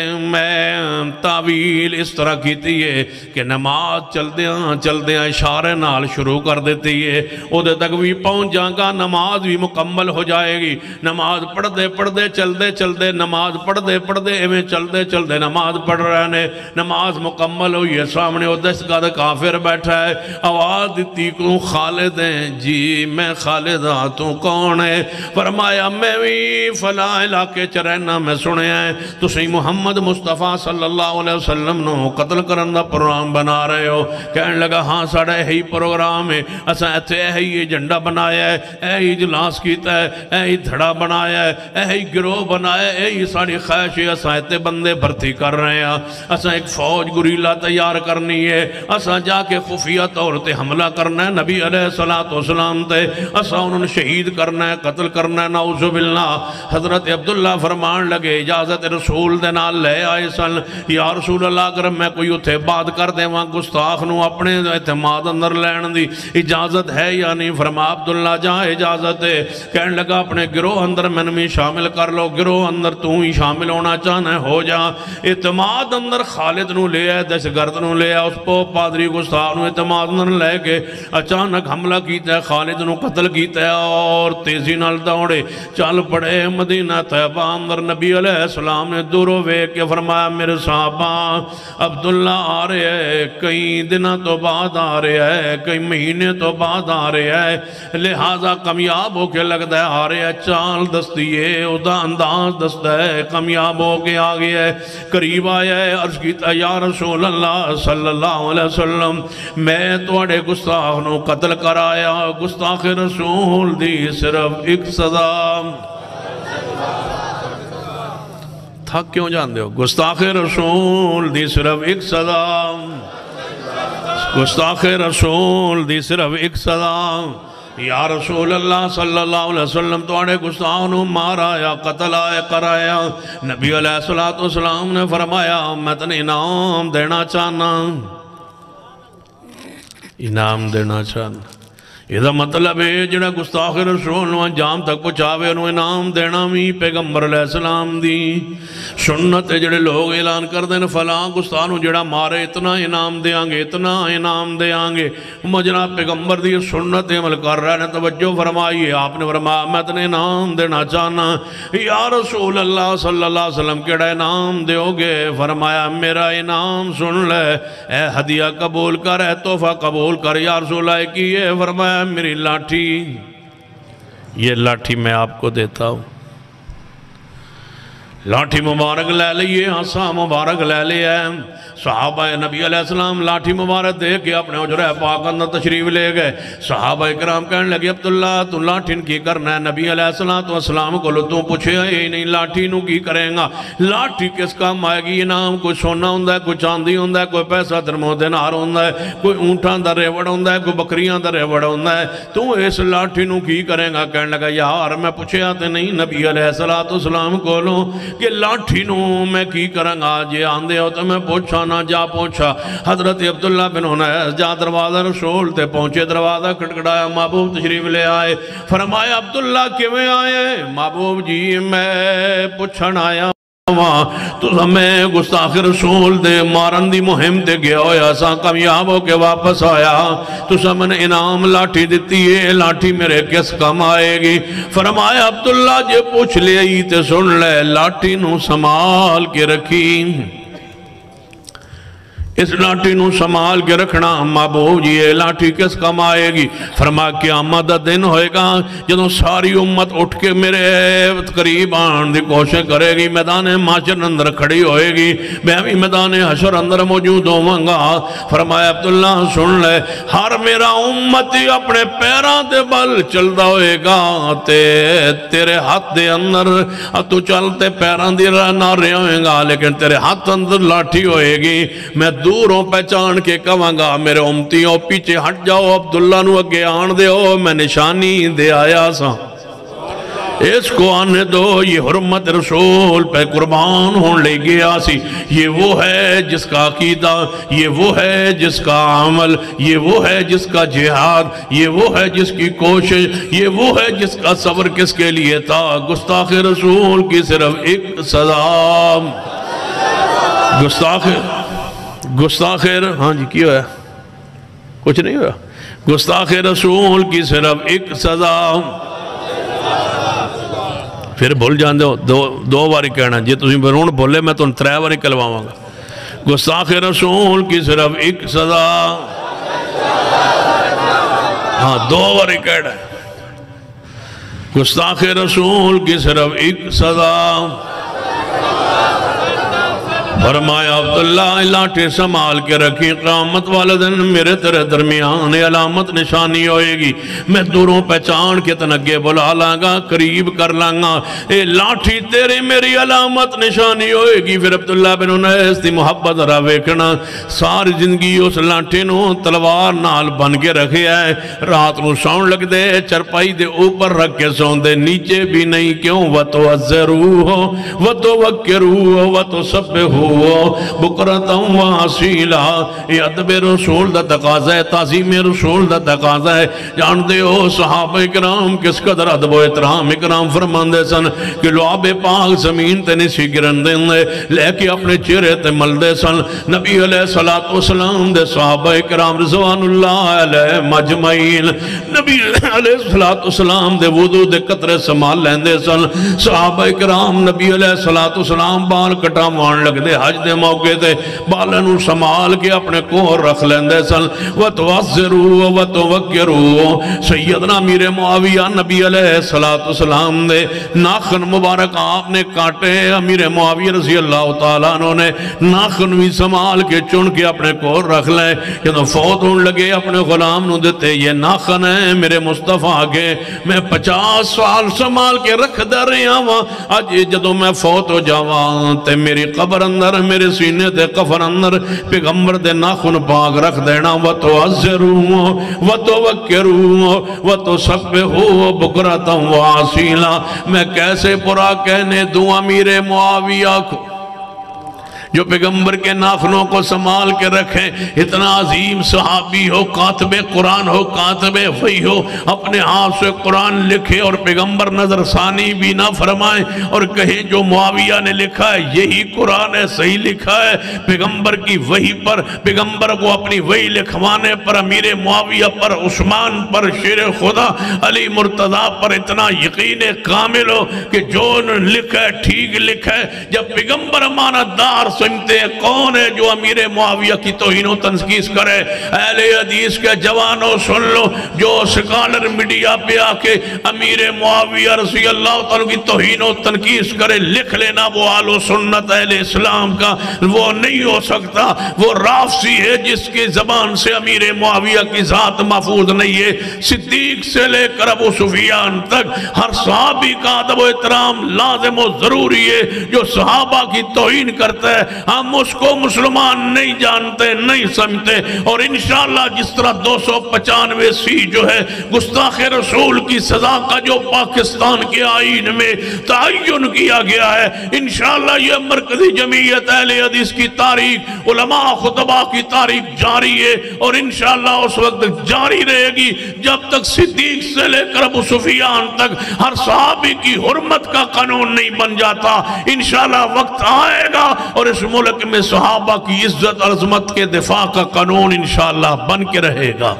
میں تعویل اس طرح کیتی ہے کہ نماز چل دیاں چل دیاں اشارے نال شروع کر دیتی ہے، او دے تک بھی پہنچ جائے گا، نماز بھی مکمل ہو جائے گی. نماز پڑھ دے پڑھ دے چل دے چل دے نماز پڑھ دے پڑھ دے ایویں چل دے چل دے نماز پڑھ رہے نے. نماز مکمل ہوئی ہے، سامنے وہ دہشتگرد کافر بیٹھا ہے. آواز دیتی کو خالد ہیں؟ جی میں خالد ہاں. تو کون ہے؟ فرمایا میں بھی فلاں علاقے چ رہنا، میں سنے ہیں تسی محمد مصطفیٰ صلی اللہ علیہ وسلم نو قتل کرن دا پروگرام بنا رہے ہو. کہنے لگا ہاں ساڑا یہی پروگرام ہے، اساں ایتھے یہی ایجنڈا بنایا ہے، یہی اجلاس کیتا ہے، یہی دھڑا بنایا ہے، یہی گروہ بنایا ہے، یہی ساڑی خواہش ہے. اساں ایتے بندے بھرتی کر رہے ہیں، اساں ایک فوج گریلا تیار کرنی ہے، اساں جا کے خفیہ طور تے حملہ کرنا ہے نبی علیہ السلام تے، اساں انہوں نے شہید کرنا ہے، قتل کرنا ہے. نعوذ باللہ. حضرت عبداللہ فرمان لگے اجازت رسول دے نال لے آئے سن. یا رسول اللہ اگر میں کوئی اتھے بات کر دے وہاں گستاخ نو اپنے اعتماد اندر لین دی اجازت ہے یا نہیں؟ فرما عبداللہ جہاں اجازت ہے. کہنے لگا اپنے گروہ اندر میں نے شامل کر لو، گروہ اندر تو ہی شامل ہونا چاہنا ہے ہو جا. اعتماد اندر خالد نو لے آئے، دہشت گرد نو لے آئے، اس پو پادری گستاخ نو اعتماد اندر لے کے اچانک حملہ کیتا ہے، خالد نو قتل کیتا ہے اور تیزی نال دوڑے چل پڑے مدینہ طیبہ اندر. نبی علیہ السلام نے دورو وے کے فرمایا میرے صحابہ عبداللہ آ رہے ہیں، کئی دنہ تو بعد آ رہے ہیں، کئی مہینے تو بعد آ رہے ہیں، لہذا کامیاب ہو کے لگتا ہے آ رہے ہیں. چال دستی ہے، ادا انداز دستا ہے، کامیاب ہو کے آگے ہے، قریب آیا ہے. عرض کیتا یا رسول اللہ صلی اللہ علیہ وسلم میں توڑے گستاخ نو قتل کر آیا. گستاخ رسول دی صرف ایک سزا. تھک کیوں جان دے ہو؟ گستاخ رسول دی صرف ایک سزا، گستاخ رسول دی صرف ایک سزا. یا رسول اللہ صلی اللہ علیہ وسلم توڑے گستاخ نو مارا یا قتل آئے کرایا. نبی علیہ السلام نے فرمایا میں تنہیں انعام دینا چاہنا، انعام دینا چاہنا. یہ مطلب ہے جڑا گستاخ رسول نو انجام تک پہنچاوے انہوں انعام دینا بھی پیغمبر علیہ السلام دی سنت ہے. جڑے لوگ اعلان کر دیں فلاں گستاخ نو جڑا مارے اتنا انعام دیاں گے، اتنا انعام دیاں گے. جناب پیغمبر دی سنت عمل کر رہے ہیں، توجہ فرمائیے. آپ نے فرمایا میں تنہیں انعام دینا چاہنا. یا رسول اللہ صلی اللہ علیہ وسلم کیڑا انعام دیو گے؟ فرمایا میرا انعام سن لے، اے ہدیہ قبول کر، اے تحفہ قبول کر. یا رسول اللہ کی ہے؟ فرمایا میری لاٹھی، یہ لاٹھی میں آپ کو دیتا ہوں. لاٹھی مبارک لے لیے، ہنسا مبارک لے لیا. صحابہ نبی علیہ السلام لاٹھی مبارک دے کے اپنے حجرہ پاک اندر تشریف لے گئے. صحابہ کرام کہنے لگے عبداللہ تو لاٹھین کی کرنا ہے؟ نبی علیہ السلام کو لو تو پوچھے یہ نہیں لاٹھی نو کی کریں گا؟ لاٹھی کس کام آئے گی؟ انعام کوئی سونا ہوندہ ہے، کوئی چاندی ہوندہ ہے، کوئی پیسہ درمو دینار ہوندہ ہے، کوئی اونٹاں دا ریوڑ ہوندہ ہے، کوئی بکریاں دا ریوڑ ہوندہ ہے. تو اس لاٹھی نو کی کریں گا؟ کہنے لگا یار میں پوچھے آتے نہیں نبی علیہ السلام کو لو کہ لاٹھی نو میں کی کریں گا؟ جے آندے ہو تو میں پوچھا نہ جا پہنچا. حضرت عبداللہ بن انیس جا دروازہ رسول تے پہنچے، دروازہ کھٹکھٹایا، محبوب تشریف لے آئے. فرمایا عبداللہ کیویں آئے؟ محبوب جی میں پوچھن آیا تو ہمیں گستاخ رسول دے مارن دی مہم تے گیا ہویا سا، کامیاب ہو کے واپس آیا تو سمن انعام لاٹھی دیتی ہے، لاٹھی میرے کس کام آئے گی؟ فرمایا عبداللہ جے پوچھ لے ہی تے سن لے، لاٹھی نو سنبھال کے رکھی. اس لاٹھی نو سنبھال کے رکھنا محبوب جی یہ لاٹھی کس کام آئے گی؟ فرمایا قیامت دا دن ہوئے گا جدوں ساری امت اٹھ کے میرے قریب آن دی کوشش کرے گی، میدان محشر اندر کھڑی ہوئے گی، میں بھی میدان حشر اندر موجود ہوں گا۔ فرمایا عبداللہ سن لے، ہر میرا امتی اپنے پیران دے بل چلدا ہوئے گا تے تیرے ہاتھ دے اندر تو چلتے پیران دی نہ رہے ہوئے گا، لیکن تیرے ہاتھ اندر لاٹھی ہوئے گی۔ میں دوروں پہچان کے کہاں گا میرے امتیوں پیچھے ہٹ جاؤ، عبداللہ نو اگے آن دے ہو، میں نشانی دے آیا سا، اس کو آنے دو، یہ حرمت رسول پہ قربان ہون لے گیا سی۔ یہ وہ ہے جس کا عقیدہ، یہ وہ ہے جس کا عمل، یہ وہ ہے جس کا جہاد، یہ وہ ہے جس کی کوشش، یہ وہ ہے جس کا صبر کس کے لیے تھا؟ گستاخ رسول کی صرف ایک سزا، گستاخ گستاخ ہاں جی کی ہوا کچھ نہیں ہوا، گستاخ رسول کی صرف ایک سزا۔ پھر بھول جان دو دو دو باری کہنا جی تُسی برون بھولے میں تُن ترے باری کلواؤں گا۔ گستاخ رسول کی صرف ایک سزا، ہاں دو باری کہنا گستاخ رسول کی صرف ایک سزا۔ فرمایا عبداللہ لاٹھی سنبھال کے رکھی، قیامت والے دن میرے تیرے درمیان علامت نشانی ہوئے گی، میں دوروں پہچان کے تنگے بلا لانگا، قریب کر لانگا، اے لاٹھی تیرے میری علامت نشانی ہوئے گی۔ پھر عبداللہ بن انیس دی محبت را ویکھنا، ساری زندگی اس لاٹھی نو تلوار نال بن کے رکھے ہے، رات نو سون لگ دے چرپائی دے اوپر رکھ کے سون دے، نیچے بھی نہیں کیوں وَتُعَزِّرُوهُ وَتُوَكِّرُوهُ وَتُسَبِّحُوهُ بکرتاں واسیلہ۔ یہ ادب رسول دا تقاضا ہے، تعظیم رسول دا تقاضا ہے۔ جان دے ہو صحابہ اکرام کس قدر ادب و احترام اکرام فرماندے سن کہ لعاب پاک زمین تے نسی گرن دے لے کے اپنے چہرے تے مل دے سن۔ نبی علیہ السلام دے صحابہ اکرام رضوان اللہ علیہ مجمعین نبی علیہ السلام دے وضو دے قطرے سمال لیندے سن۔ صحابہ اکرام نبی علیہ السلام بال کٹا مان لگ دے، حج دے موقع دے بالنو سمال کے اپنے کو رکھ لیندے سن۔ وَتُوَزِّرُوا وَتُوَكِّرُوا سیدنا امیر معاویہ نبی علیہ السلام دے ناخن مبارک آپ نے کاٹے، امیر معاویہ رضی اللہ تعالیٰ عنہ نے ناخن بھی سمال کے چن کے اپنے کو رکھ لے، جدو فوت ہون لگے اپنے غلام نو دیتے یہ ناخن ہے میرے مصطفیٰ کے، میں پچاس سال سمال کے رکھ دے رہے ہوں، آج جدو میں فوت ہو جاواں تے میری قبر اندر میرے سینے دے قفر اندر پیغمبر دے ناخن پاک رکھ دینا۔ وَتُعَزِّرُوا وَتُوَكِّرُوا وَتُسَبِّحُوا بُكْرَةً وَأَصِيلًا۔ میں کیسے پورا کہنے دوں امیر معاویہ کو جو پیغمبر کے ناخنوں کو سنبھال کے رکھیں، اتنا عظیم صحابی ہو، کاتب قرآن ہو، کاتب وحی ہو، اپنے ہاتھ سے قرآن لکھے اور پیغمبر نظر ثانی بھی نہ فرمائیں اور کہیں جو معاویہ نے لکھا ہے یہی قرآن ہے، صحیح لکھا ہے۔ پیغمبر کی وحی پر، پیغمبر کو اپنی وحی لکھوانے پر، امیر معاویہ پر، عثمان پر، شیر خدا علی مرتضیٰ پر اتنا یقین کامل ہو کہ جو لکھا ہے ٹھیک لکھا ہے۔ جب پیغمبر امانت دار سنتے ہیں کون ہے جو امیر معاویہ کی توہین و تنقیص کرے؟ اہل حدیث کے جوانوں سن لو، جو سکالر میڈیا پہ آکے امیر معاویہ رضی اللہ تعالیٰ کی توہین و تنقیص کرے، لکھ لینا وہ آل و سنت اہل اسلام کا وہ نہیں ہو سکتا۔ وہ رافضی ہے جس کی زبان سے امیر معاویہ کی ذات محفوظ نہیں ہے۔ صدیق سے لے کر ابو سفیان تک ہر صحابی کا ادب و احترام لازم و ضروری ہے۔ جو صحابہ کی توہین کرتا ہے ہم اس کو مسلمان نہیں جانتے، نہیں سمجھتے، اور انشاءاللہ جس طرح دو سو پچانوے سی جو ہے گستاخ رسول کی سزا کا جو پاکستان کے آئین میں تعین کیا گیا ہے، انشاءاللہ یہ مرکزی جمعیت اہل حدیث کی تاریخ، علماء خطبہ کی تاریخ جاری ہے اور انشاءاللہ اس وقت جاری رہے گی جب تک صدیق سے لے کر ابو سفیان تک ہر صحابی کی حرمت کا قانون نہیں بن جاتا۔ انشاءاللہ وقت آئے گا اور اس ملک میں صحابہ کی عزت اور عظمت کے دفاع کا قانون انشاءاللہ بن کے رہے گا۔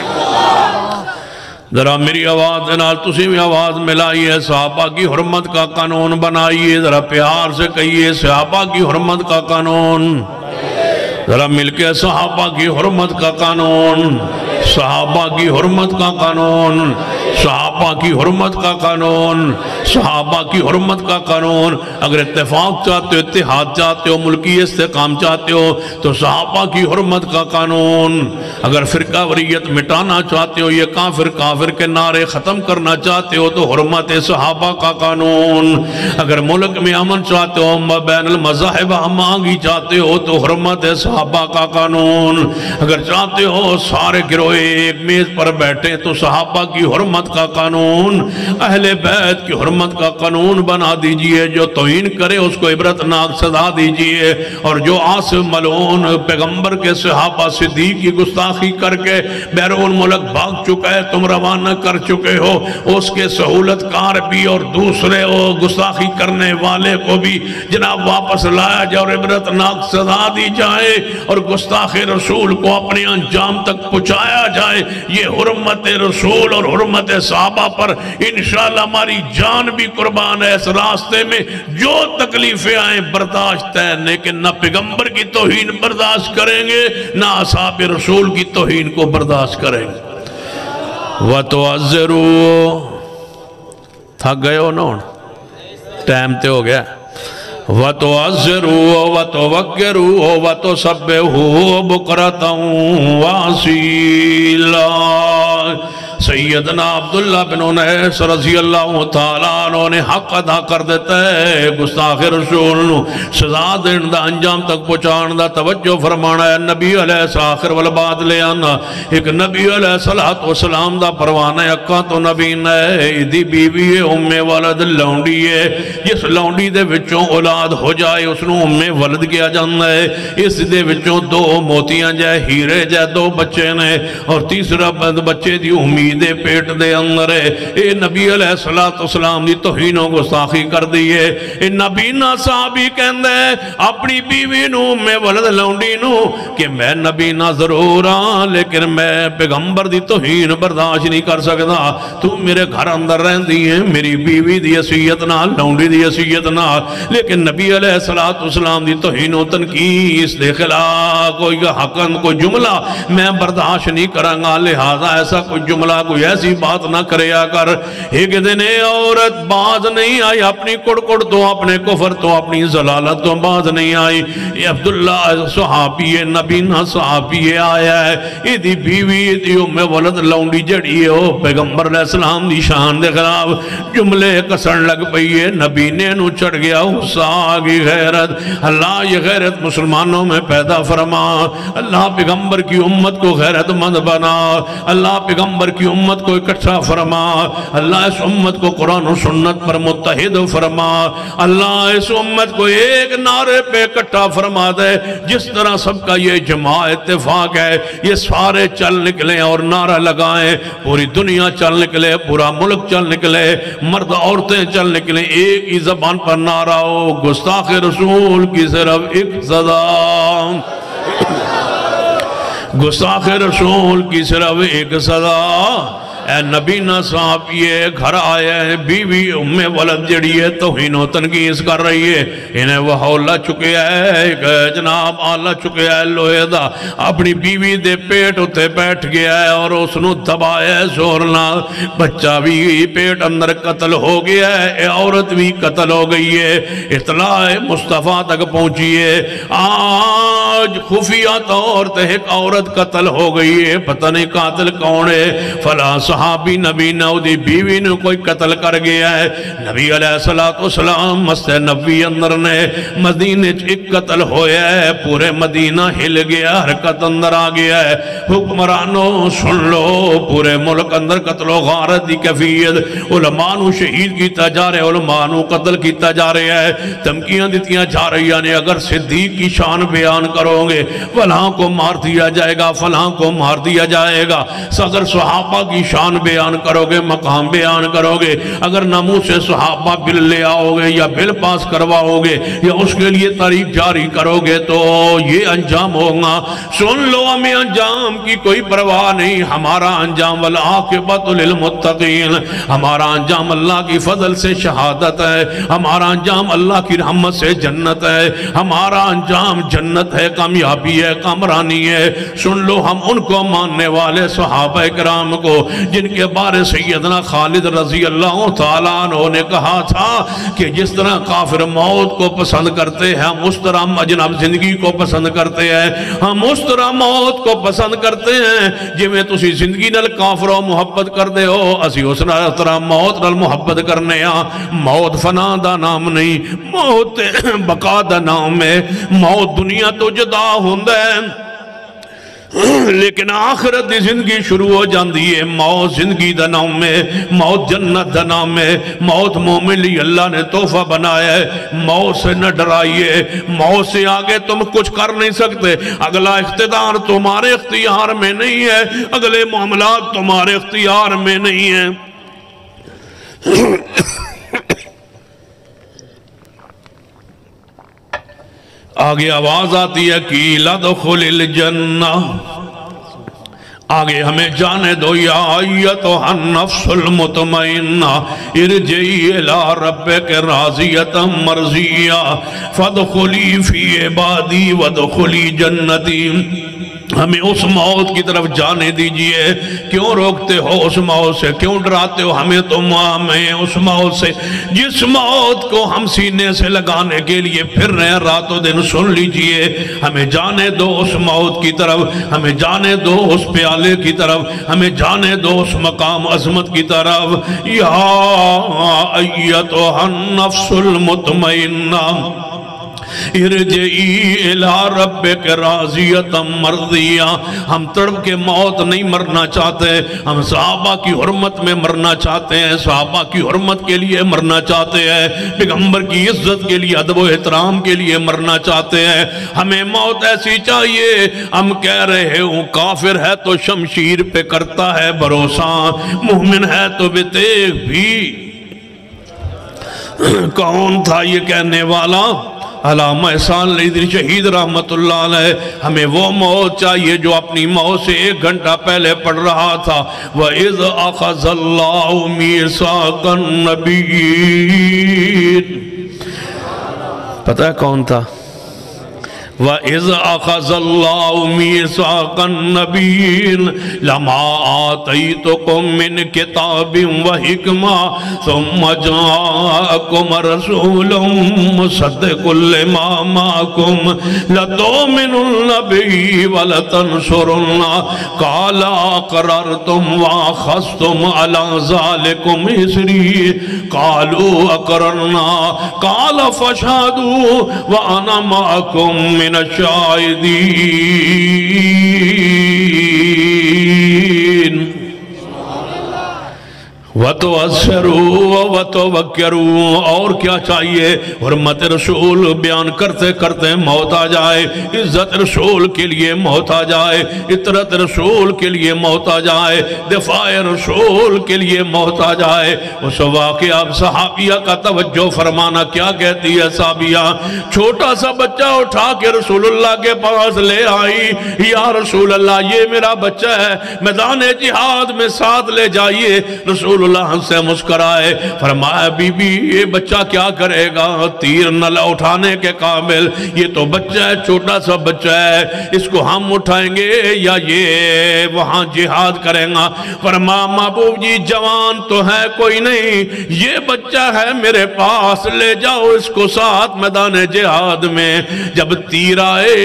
ذرا میری آواز نال تسی بھی آواز ملائیے، صحابہ کی حرمت کا قانون بنائیے، ذرا پیار سے کہیے صحابہ کی حرمت کا قانون، ذرا مل کے صحابہ کی حرمت کا قانون، صحابہ کی حرمت کا قانون، صحابہ کی حرمت کا قانون، صحابہ کی حرمت کا قانون۔ اگر اتفاق چاہتے ہو، اتحاد چاہتے ہو، ملکی استحکام چاہتے ہو تو صحابہ کی حرمت کا قانون۔ اگر فرقہ واریت مٹانا چاہتے ہو، یہ کافر کافر کے نعرے ختم کرنا چاہتے ہو تو حرمت صحابہ کا قانون۔ اگر ملک میں امن چاہتے ہو، بین المذاہب ہم آہنگی چاہتے ہو تو حرمت صحابہ کا قانون۔ اگر چاہتے ہو سارے گروہ ایک میز پر بیٹھیں تو صحابہ کی حرمت کا قانون، اہل بیت کی حرمت کا قانون بنا دیجئے۔ جو توہین کرے اس کو عبرتناک سزا دیجئے، اور جو عاصم ملعون پیغمبر کے صحابہ صدیق کی گستاخی کر کے بیرون ملک بھاگ چکا ہے، تم روانہ کر چکے ہو، اس کے سہولت کار بھی اور دوسرے گستاخی کرنے والے کو بھی جناب واپس لایا جائے اور عبرتناک سزا دی جائے، اور گستاخ رسول کو اپنے انجام تک پہنچایا جائے۔ یہ حرمت رسول اور حرمت صحابہ پر انشاءاللہ ہماری جان بھی قربان ہے۔ اس راستے میں جو تکلیفیں آئیں برداشت ہے، لیکن نہ پیغمبر کی توہین برداشت کریں گے، نہ اصحاب رسول کی توہین کو برداشت کریں گے۔ وَتُعَذِّرُوا تھک گئے ہو نا، ٹائم تے ہو گیا۔ وَتُعَذِّرُوا وَتُوَقِّرُوا وَتُسَبِّحُوا بُكْرَةً وَأَصِيلًا۔ سیدنا عبداللہ بن انیس رضی اللہ تعالیٰ عنہ نے حق ادا کر دیتا ہے، گستاخ رسول نو سزا دین دا انجام تک پہنچان دا توجہ فرمانا ہے۔ نبی علیہ السلام والبعد لے آنا، ایک نبی علیہ السلام دا پروانا اکا تو نبی نے دی بیوی ام ولد لونڈی ہے، جس لونڈی دے وچوں اولاد ہو جائے اس نو ام ولد کیا جانا ہے۔ اس دے وچوں دو موتیاں جائے ہیرے جائے دو بچے نے، اور تیسرا بچے دی امید دے پیٹ دے اندر ہے۔ اے نبی علیہ السلام دی توہین و گستاخی کر دیئے۔ اے نبی نا صحابی کہندے اپنی بیوی نو میں ولد لونڈی نو کہ میں نبی نا ضرور ہاں لیکن میں پیغمبر دی توہین برداشت نہیں کر سکتا، تو میرے گھر اندر رہن دیئے میری بیوی دی حیثیت نہ لونڈی دی حیثیت نہ، لیکن نبی علیہ السلام دی توہین و تنقیص دے خلاف کوئی حقن کوئی جملہ میں برداشت نہیں کروں گا، لہذا ایسا کوئی جملہ کوئی ایسی بات نہ کریا کر۔ ایک دن عورت باز نہیں آئی، اپنی کڑ کڑ تو اپنے کفر تو اپنی ضلالت تو باز نہیں آئی۔ یہ عبداللہ صحابی نبی نہ صحابی آیا ہے، یہ دی بیوی دی ام ولد لونڈی جڑی ہے، وہ پیغمبر علیہ السلام دی شان دے خلاف جملے کسن لگ پئی ہے۔ نبی نے نو چڑھ گیا غصہ آگی غیرت، اللہ یہ غیرت مسلمانوں میں پیدا فرما، اللہ پیغمبر کی امت کو غیرت مند بنا، اللہ پیغمبر کی امت کو اکٹھا فرما، اللہ اس امت کو قرآن و سنت پر متحد فرما، اللہ اس امت کو ایک نعرے پہ اکٹھا فرما دے۔ جس طرح سب کا یہ جماع اتفاق ہے، یہ سارے چل نکلیں اور نعرہ لگائیں، پوری دنیا چل نکلے، پورا ملک چل نکلے، مرد عورتیں چل نکلیں، ایک ہی زبان پر نعرہ ہو، گستاخ رسول کی صرف ایک صدا، گستاخ رسول کی صرف ایک صدا۔ اے نبی نہ صاحب یہ گھر آیا ہے، بیوی ام ولد جڑی ہے توہین و تنقیص کر رہی ہے، انہیں وہ حولہ چکے ہے جناب آلہ چکے ہے لوہے دا، اپنی بیوی دے پیٹ اتے بیٹھ گیا ہے اور اس نو دبایا ہے زورنا، بچہ بھی پیٹ اندر قتل ہو گیا ہے، عورت بھی قتل ہو گئی ہے۔ اطلاع مصطفیٰ تک پہنچی ہے، آج خفیہ طور تے ایک عورت قتل ہو گئی ہے، پتہ نہیں قاتل کون ہے، فلاں صحابی نبی نودی بیوی نے کوئی قتل کر گیا ہے۔ نبی علیہ السلام مسجد نبوی اندر نے مدینہ ایک قتل ہویا ہے، پورے مدینہ ہل گیا، حرکت اندر آ گیا ہے۔ حکمرانوں سن لو، پورے ملک اندر قتل و غارت دی کیفیت، علماء نو شہید کیتا جا رہے، علماء نو قتل کیتا جا رہے ہے، دھمکیاں دیتیاں جا رہی ہیں، اگر صدیق کی شان بیان کرو گے فلاں کو مار دیا جائے گا، فلاں کو مار دیا جائے گا۔ صدر صحابہ کی شان شان بیان کرو گے، مقام بیان کرو گے، اگر نہ منہ سے صحابہ بل لے آؤ گے یا بل پاس کرواؤ گے یا اس کے لیے تاریخ جاری کرو گے تو یہ انجام ہوگا۔ سن لو ہمیں انجام کی کوئی پرواہ نہیں، ہمارا انجام والعاقبۃ للمتقین، ہمارا انجام اللہ کی فضل سے شہادت ہے، ہمارا انجام اللہ کی رحمت سے جنت ہے، ہمارا انجام جنت ہے، کامیابی ہے، کامرانی ہے۔ سن لو ہم ان کو ماننے والے صحابہ کرام کو جن کے بارے سیدنا خالد رضی اللہ تعالیٰ عنہ نے کہا تھا کہ جس طرح کافر موت کو پسند کرتے ہیں ہم اس طرح جناب زندگی کو پسند کرتے ہیں، ہم اس طرح موت کو پسند کرتے ہیں جویں تسی زندگی نال کافروں محبت کر دے ہو، اسی اس طرح موت نال محبت کرنے ہاں۔ موت فنا دا نام نہیں، موت بقا دا نام ہے۔ موت دنیا تو جدا ہوندہ ہے لیکن آخرت دی زندگی شروع ہو جاندی ہے۔ موت زندگی دا نام ہے، موت جنت دا نام ہے۔ موت مومن لی اللہ نے تحفہ بنایا ہے۔ موت سے نہ ڈرائیے، موت سے آگے تم کچھ کر نہیں سکتے، اگلا اختیار تمہارے اختیار میں نہیں ہے، اگلے معاملات تمہارے اختیار میں نہیں ہیں۔ آگے آواز آتی ہے کہ لَدْخُلِ الْجَنَّةِ، آگے ہمیں جانے دو یا ایتھا النفس المطمئنہ ارجعی الی ربک راضیۃ مرضیہ فادخلی فی عبادی وادخلی جنتی۔ ہمیں اس موت کی طرف جانے دیجئے، کیوں روکتے ہو اس موت سے، کیوں ڈراتے ہو ہمیں؟ تم ہمیں اس موت سے جس موت کو ہم سینے سے لگانے کے لیے پھر رہے ہیں رات و دن، سن لیجئے ہمیں جانے دو اس موت کی طرف، ہمیں جانے دو اس پیالے کی طرف، ہمیں جانے دو اس مقام عظمت کی طرف۔ یا ایتھا النفس المطمئنہ ارجعی الی ربک راضیۃ مرضیہ۔ ہم تڑپ کے موت نہیں مرنا چاہتے، ہم صحابہ کی حرمت میں مرنا چاہتے ہیں، صحابہ کی حرمت کے لیے مرنا چاہتے ہیں، پیغمبر کی عزت کے لیے، ادب و احترام کے لیے مرنا چاہتے ہیں۔ ہمیں موت ایسی چاہیے، ہم کہہ رہے ہوں کافر ہے تو شمشیر پہ کرتا ہے بھروسہ، مومن ہے تو بے تیغ بھی۔ کون تھا یہ کہنے والا؟ علامہ احسان علی شہید رحمت اللہ علیہ۔ ہمیں وہ موت چاہیے جو اپنی موت سے ایک گھنٹہ پہلے پڑھ رہا تھا وَإِذْ أَخَذَ اللَّهُ مِيثَاقَ النَّبِيِّينَ، پتہ ہے کون تھا؟ وَإِذْ أَخَذَ اللَّهُ مِيثَاقَ النَّبِيِّينَ لَمَا آتَيْتُكُم مِّن كِتَابٍ وَحِكْمَةٍ ثُمَّ جَاءَكُمْ رَسُولٌ مُصَدِّقٌ لِّمَا مَعَكُمْ لَتُؤْمِنُنَّ بِهِ وَلَتَنصُرُنَّهُ قَالَ أَقْرَرْتُمْ وَأَخَذْتُمْ عَلَىٰ ذَلِكُمْ إِصْرِي قَالُوا أَقْرَرْنَا قَالَ فَاشْهَدُوا وَأَنَا مَعَكُمْ مِنَ الشَّاهِدِينَ وَتُوَسِّرُوا وَتُوَكِّرُوا۔ اور کیا چاہیے؟ حرمت رسول بیان کرتے کرتے موت آ جائے، عزت رسول کے لیے موت آ جائے، اطرت رسول کے لیے موت آ جائے، دفاع رسول کے لیے موت آ جائے۔ اس واقعہ اب صحابیہ کا توجہ فرمانا، کیا کہتی ہے صحابیہ؟ چھوٹا سا بچہ اٹھا کے رسول اللہ کے پاس لے آئی، یا رسول اللہ یہ میرا بچہ ہے، میدان جہاد میں ساتھ لے جائیے۔ رسول اللہ سے مسکرائے، فرمایا بی بی یہ بچہ کیا کرے گا؟ تیر نہ اٹھانے کے قابل، یہ تو بچہ ہے، چھوٹا سا بچہ ہے، اس کو ہم اٹھائیں گے یا یہ وہاں جہاد کریں گا؟ فرمایا محبوب جی جوان تو ہے کوئی نہیں، یہ بچہ ہے میرے پاس، لے جاؤ اس کو ساتھ میدان جہاد میں۔ جب تیر آئے،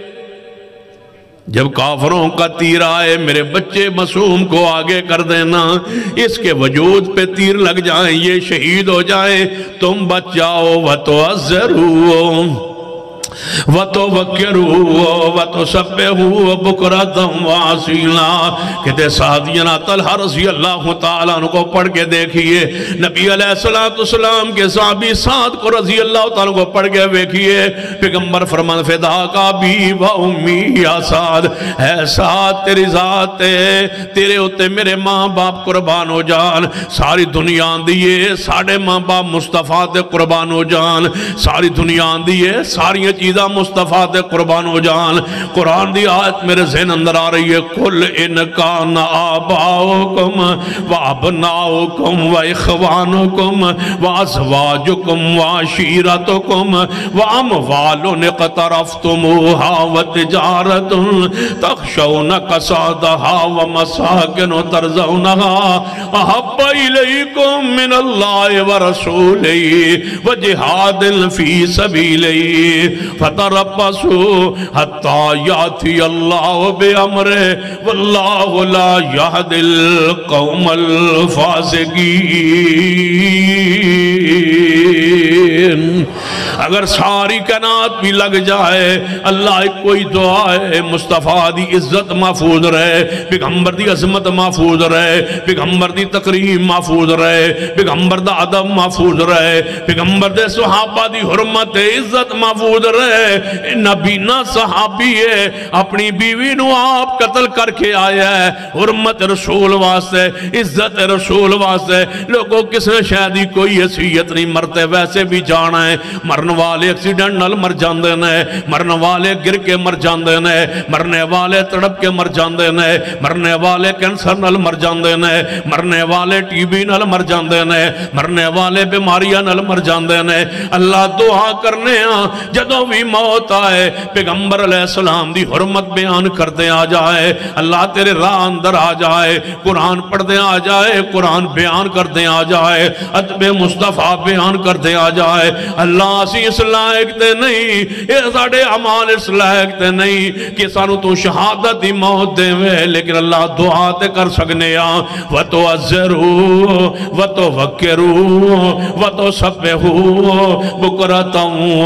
جب کافروں کا تیر آئے، میرے بچے معصوم کو آگے کر دینا، اس کے وجود پہ تیر لگ جائیں، یہ شہید ہو جائے، تم بچ جاؤ۔ وَتُعَذِّرُوا وَتُوَكِّرُوا وَتُسَبِّحُوا بُكْرَةً وَأَصِيلًا کہتے سعدینا طلحہ رضی اللہ تعالیٰ عنہ کو پڑھ کے دیکھئے، نبی علیہ السلام کے صحابی سعد کو رضی اللہ تعالیٰ کو پڑھ کے دیکھئے، پیغمبر فرمان فداک ابی و امی یا سعد، اے سعد تیری ذات ہے، تیرے ہوتے میرے ماں باپ قربان ہو جان، ساری دنیا دیئے ساڑھے ماں باپ مصطفیٰ تے قربان ہو جان، ساری دنیا دیئے ساری چیزاں مصطفیٰ تے قربان ہو جان۔ قرآن دی آیت میرے ذہن اندر آ رہی ہے، قُلْ إِنْ كَانَ آبَاؤُكُمْ وَأَبْنَاؤُكُمْ وَإِخْوَانُكُمْ وَأَزْوَاجُكُمْ وَعَشِيرَتُكُمْ وَأَمْوَالٌ اقْتَرَفْتُمُوهَا وَتِجَارَةٌ تَخْشَوْنَ كَسَادَهَا وَمَسَاكِنُ تَرْضَوْنَهَا أَحَبَّ إِلَيْكُمْ مِنَ اللَّهِ وَرَسُولِهِ وَجِهَادٍ فِي سَبِيلِهِ فَتَرَبَّصُوا حَتَّى يَأْتِيَ اللَّهُ بِأَمْرِهِ وَاللَّهُ لَا يَهْدِي الْقَوْمَ الْفَاسِقِينَ۔ اگر ساری کائنات بھی لگ جائے، اللہ ایک کوئی دعا ہے، مصطفیٰ دی عزت محفوظ رہے، پیغمبر دی عظمت محفوظ رہے، پیغمبر دی تقریم محفوظ رہے، پیغمبر دا ادب محفوظ رہے، پیغمبر دے صحابہ دی حرمت عزت محفوظ رہے۔ نبینا صحابی ہے، اپنی بیوی نو آپ قتل کر کے آیا ہے، حرمت رسول واسطے، عزت رسول واسطے۔ لوگوں کس نے شاید ہی کوئی حیثیت نہیں، مرتے ویسے بھی جانا ہے، مرنے والے ایکسیڈنٹ نال مر جاندے نے، مرنے والے گر کے مر جاندے نے، مرنے والے تڑپ کے مر جاندے نے، مرنے والے کینسر نال مر جاندے نے، مرنے والے ٹی بی نال مر جاندے نے، مرنے والے بیماریاں نال مر جاندے نے۔ اللہ دعا کرنے ہاں جدوں بھی موت آئے پیغمبر علیہ السلام دی حرمت بیان کردے آ جائے، اللہ تیرے راہ اندر آ جائے، قرآن پڑھ دے آ جائے، قرآن بیان کردے آ جائے، ادب مصطفیٰ بیان کردے آ جائے۔ اللہ اسی اس لائق تے نہیں، اے ساڑے عمال اس لائق تے نہیں کہ سانو تو شہادت دی موت دے میں، لیکن اللہ دعا تے کر سکنے آن وَتُعَزِّرُوا وَتُوَكِّرُوا وَتُسَبِّحُوا بُكْرَةً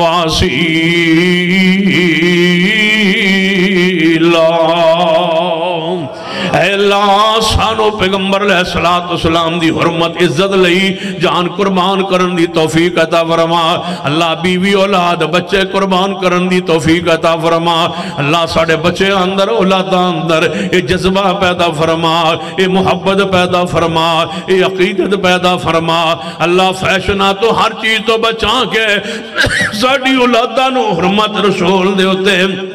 وَأَصِيلًا۔ اے اللہ سانو پیغمبر علیہ السلام دی حرمت عزت لئی جان قربان کرن دی توفیق عطا فرما۔ اللہ بیوی اولاد بچے قربان کرن دی توفیق عطا فرما۔ اللہ ساڑے بچے اندر اولاد اندر اے جذبہ پیدا فرما، اے محبت پیدا فرما، اے عقیدت پیدا فرما۔ اللہ فیشنہ تو ہر چیز تو بچا کے ساڑی اولادہ نو حرمت رسول دے ہوتے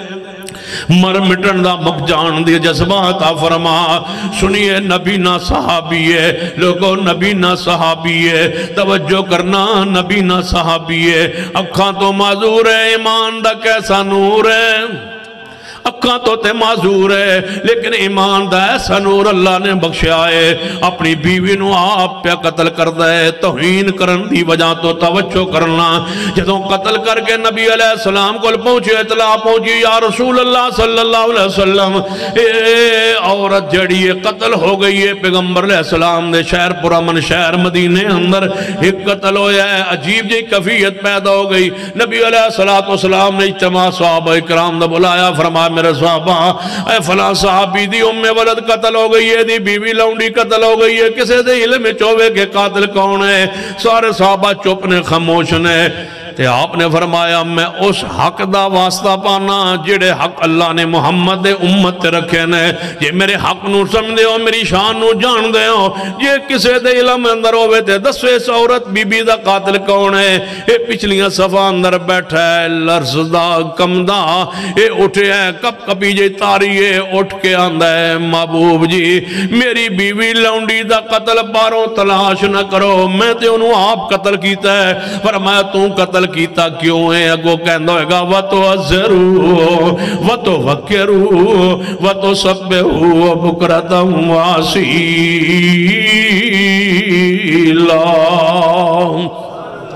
مر مٹن دا مک جان دی جذبہ عطا فرما۔ سنیے نبینا صحابی ہے، لوگوں نبینا صحابی ہے، توجہ کرنا نبینا صحابی ہے۔ اکھاں تو معذور ہے، ایمان دا کیسا نور ہے، اکھاں تو تے معذور ہے، لیکن ایمان دا ایسا نور اللہ نے بخشیا ہے۔ اپنی بیوی نو آپ پہ قتل کر دے، توہین کرن دی وجہ تو توجہ کرنا۔ جدوں قتل کر کے نبی علیہ السلام کو پہنچے، اطلاع پہنچی یا رسول اللہ صلی اللہ علیہ وسلم اے عورت جڑی قتل ہو گئی ہے، پیغمبر علیہ السلام دے شہر پرامن شہر مدینے اندر ایک قتل ہویا ہے، عجیب جی کفیت پیدا ہو گئی۔ نبی علیہ السلام نے اجتماع صحابہ اکرام دا بلایا، فرمایا میرے صحابہ اے فلاں صحابی دی ام ولد قتل ہو گئی ہے، دی بیوی لونڈی قتل ہو گئی ہے، کسے دے علم چوبے کے قاتل کون ہے؟ سارے صحابہ چپ نے، خاموش نے۔ تے آپ نے فرمایا میں اس حق دا واسطہ پانا جڑے حق اللہ نے محمد دے امت تے رکھے نے۔ یہ میرے حق نو سمجھ دے ہو، میری شان نو جان دے ہو، یہ کسے دے علم اندر ہوئے تے دسوے عورت بی بی دا قاتل کون ہے؟ اے پچھلیاں صفحہ اندر بیٹھا ہے، لرز دا کمدہ، اے اٹھے ہے کب کبھی جے تاری ہے، اٹھ کے آندہ ہے محبوب جی میری بیوی لونڈی دا قتل باروں تلاش نہ کرو، میں تے انہوں آپ قتل کیتا ہے۔ فرمایا توں قتل کیتا کیوں ہے؟ اگو کہندہ ہوئے گا وَتُعَزِّرُوا وَتُوَكِّرُوا وَتُسَبِّحُوا بُكْرَةً وَأَصِيلًا۔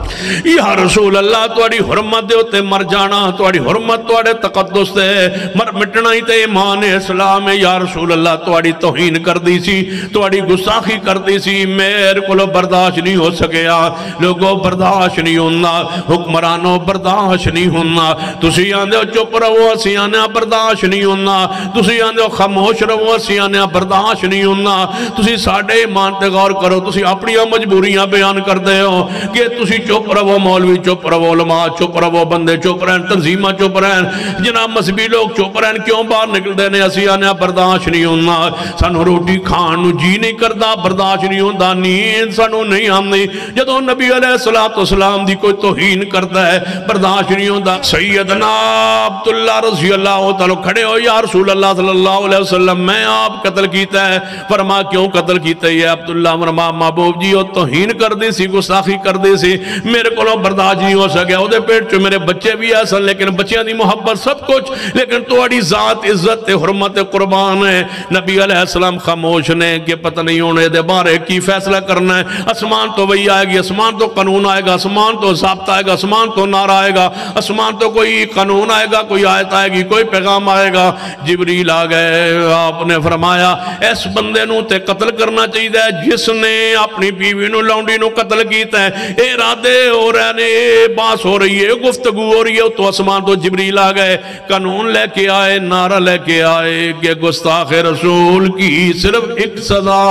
یا رسول اللہ توڑی حرمت دے ہوتے مر جانا، توڑی حرمت توڑے تقدس دے مر مٹنا ہی تے ایمان اسلام ہے۔ یا رسول اللہ توڑی توہین کر دی سی، توڑی گستاخی کر دی سی، میرے کو برداشت نہیں ہو سکیا، لوگوں برداشت نہیں ہونا، حکمرانوں برداشت نہیں ہونا، تسی آندے ہو چپ رہو اسی آنے برداشت نہیں ہونا، تسی آندے ہو خاموش رہو اسی آنے برداشت نہیں ہونا، تسی ساڑھے ایمان تے غور کرو، تسی اپنی مجبوریاں بیان کر دے ہو کہ تسی چپ رہو، مولوی چپ رہو، علماء چپ رہو، بندے چپ رہن، تنظیمہ چپ رہن، جناب مذہبی لوگ چپ رہن، کیوں باہر نکل دینے اسی آنے برداشت نہیں ہونا، سانو روٹی کھانو جی نہیں کردہ برداشت نہیں ہوندہ، نیند سانو نہیں آمنی، جدو نبی علیہ السلام دی کوئی توہین کرتا ہے برداشت نہیں ہوندہ۔ سیدنا عبداللہ رضی اللہ تعالیٰ کھڑے ہو، یا رسول اللہ صلی اللہ علیہ وسلم میں آپ قتل کیتا ہے، فرما کیوں قتل کیتا ہے؟ یہ عبداللہ فرما محبوب جی وہ توہین کر دی سی، گستاخی کر دی سی، میرے کو برداشت نہیں ہو سکیا، وہ دے پیٹ چو میرے بچے بھی ایسا، لیکن بچیاں دی محبت سب کچھ، لیکن توڑی ذات عزت حرمت قربان ہے۔ نبی علیہ السلام خاموش نے کہ پتہ نہیں ہونے دے بارے کی فیصلہ کرنا ہے، اسمان تو وہی آئے گی، اسمان تو قانون آئے گا، اسمان تو ضابطہ آئے گا، اسمان تو نعرہ آئے گا، اسمان تو کوئی قانون آئے گا، کوئی آیت آئے گی، کوئی پیغام آئے گا۔ جبریل آ گئے، آپ نے فرمایا اس بندے نو تے قتل کرنا چاہیے جس نے اپنی بیوی نو لونڈی نو قتل کیتا ہے، ارادے ہو رہے ہیں، باس ہو رہی ہے، گفتگو ہو رہی ہے، تو اسمان تو جبریل آ گئے، قانون لے کے آئے، نعرہ لے کے آئے کہ گستاخ رسول کی صرف ایک سزا،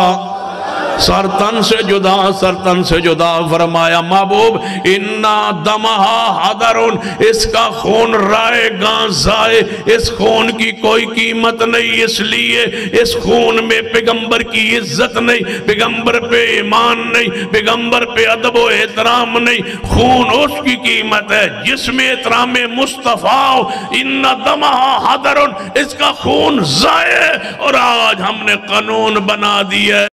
سرطن سے جدا، سرطن سے جدا۔ فرمایا محبوب اِنَّا دَمَهَا حَدَرٌ، اس کا خون رائے گاں زائے، اس خون کی کوئی قیمت نہیں، اس لیے اس خون میں پیغمبر کی عزت نہیں، پیغمبر پہ ایمان نہیں، پیغمبر پہ ادب و احترام نہیں، خون اس کی قیمت ہے جس میں احترام مصطفیٰ ہو۔ اِنَّا دَمَهَا حَدَرٌ، اس کا خون زائے، اور آج ہم نے قانون بنا دیا ہے